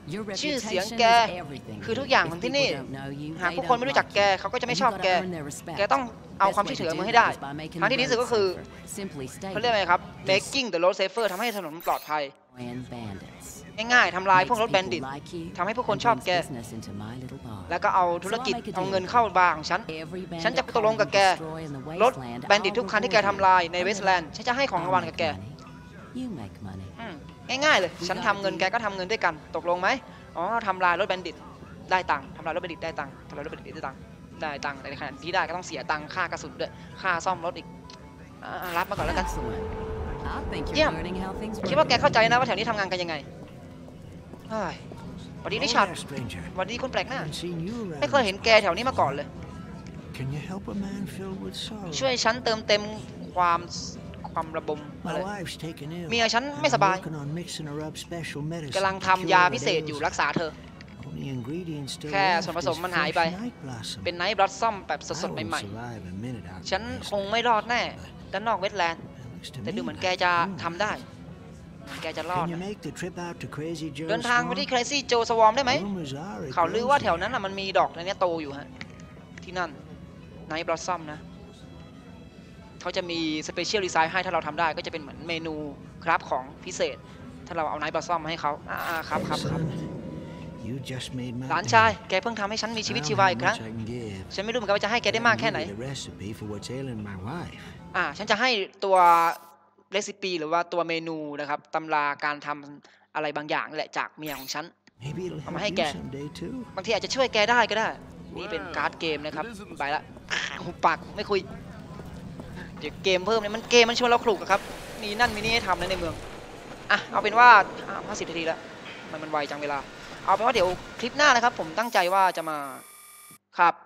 ชื่อเสียงแกคือทุกอย่างของที่นี่หากผู้คนไม่รู้จักแกเขาก็จะไม่ชอบแกแกต้องเอาความเชื่อถือมาให้ได้ทางที่ดีที่สุดก็คือเขาเรียกไงครับ making the road safer ทำให้ถนนปลอดภัยง่ายๆทำลายพวกรถแบนดิตทำให้ผู้คนชอบแกแล้วก็เอาธุรกิจเอาเงินเข้าบาร์ของฉันฉันจะตกลงกับแกรถแบนดิตทุกคันที่แกทำลายในเวสต์แลนด์ฉันจะให้ของรางวัลกับแกง่ายๆเลยฉันทำเงินแกก็ทำเงินด้วยกันตกลงไหมอ๋อทำลายรถแบนดิตได้ตังค์ทำลายรถแบนดิตได้ตังค์ทำลายรถแบนดิตได้ตังค์ได้ตังค์ในขณะที่ได้ก็ต้องเสียตังค์ค่ากระสุนด้วยค่าซ่อมรถอีกรับมาก่อนแล้วกันเยี่ยมคิดว่าแกเข้าใจนะว่าแถวนี้ทำงานกันยังไงสวัสดีริชาร์ดสวัสดีคนแปลกหน้าไม่เคยเห็นแกแถวนี้มาก่อนเลยช่วยฉันเติมเต็มความความระบมอะไรเมียฉันไม่สบายกำลังทำยาพิเศษอยู่รักษาเธอแค่ส่วนผสมมันหายไปเป็นไนท์บลัซซัมแบบสดๆใหม่ๆฉันคงไม่รอดแน่ด้านนอกเวสต์แลนด์แต่ดูเหมือนแกจะทำได้แกจะรอดเดินทางไปที่ Crazy Joe Swarm ได้ไหมเขาลือว่าแถวนั้นน่ะมันมีดอกในนี้โตอยู่ฮะที่นั่นไนท์บลัซซัมนะเขาจะมีสเปเชียลดีไซน์ให้ถ้าเราทำได้ก็จะเป็นเหมือนเมนูครับของพิเศษถ้าเราเอาไนท์บลัซซัมมาให้เขาอ่าครับครับครับหลานชายแกเพิ่งทำให้ฉันมีชีวิตชีวาอีกครั้งฉันไม่รู้เหมือนกันว่าจะให้แกได้มากแค่ไหนอ่าฉันจะให้ตัวเรซิปีหรือว่าตัวเมนูนะครับตำราการทำอะไรบางอย่างแหละจากเมียของฉันเอามาให้แกบางทีอาจจะช่วยแกได้ก็ได้นี่เป็นการ์ดเกมนะครับไปละหุบปากไม่คุยเดี๋ยวเกมเพิ่มเนี่ยมันเกมมันชวนเราขลุกครับมีนั่นมีนี่ให้ทำในเมืองอ่ะเอาเป็นว่าห้าสิบนาทีแล้วมันมันไวจังเวลาเอาเป็นว่าเดี๋ยวคลิปหน้านะครับผมตั้งใจว่าจะมาครับ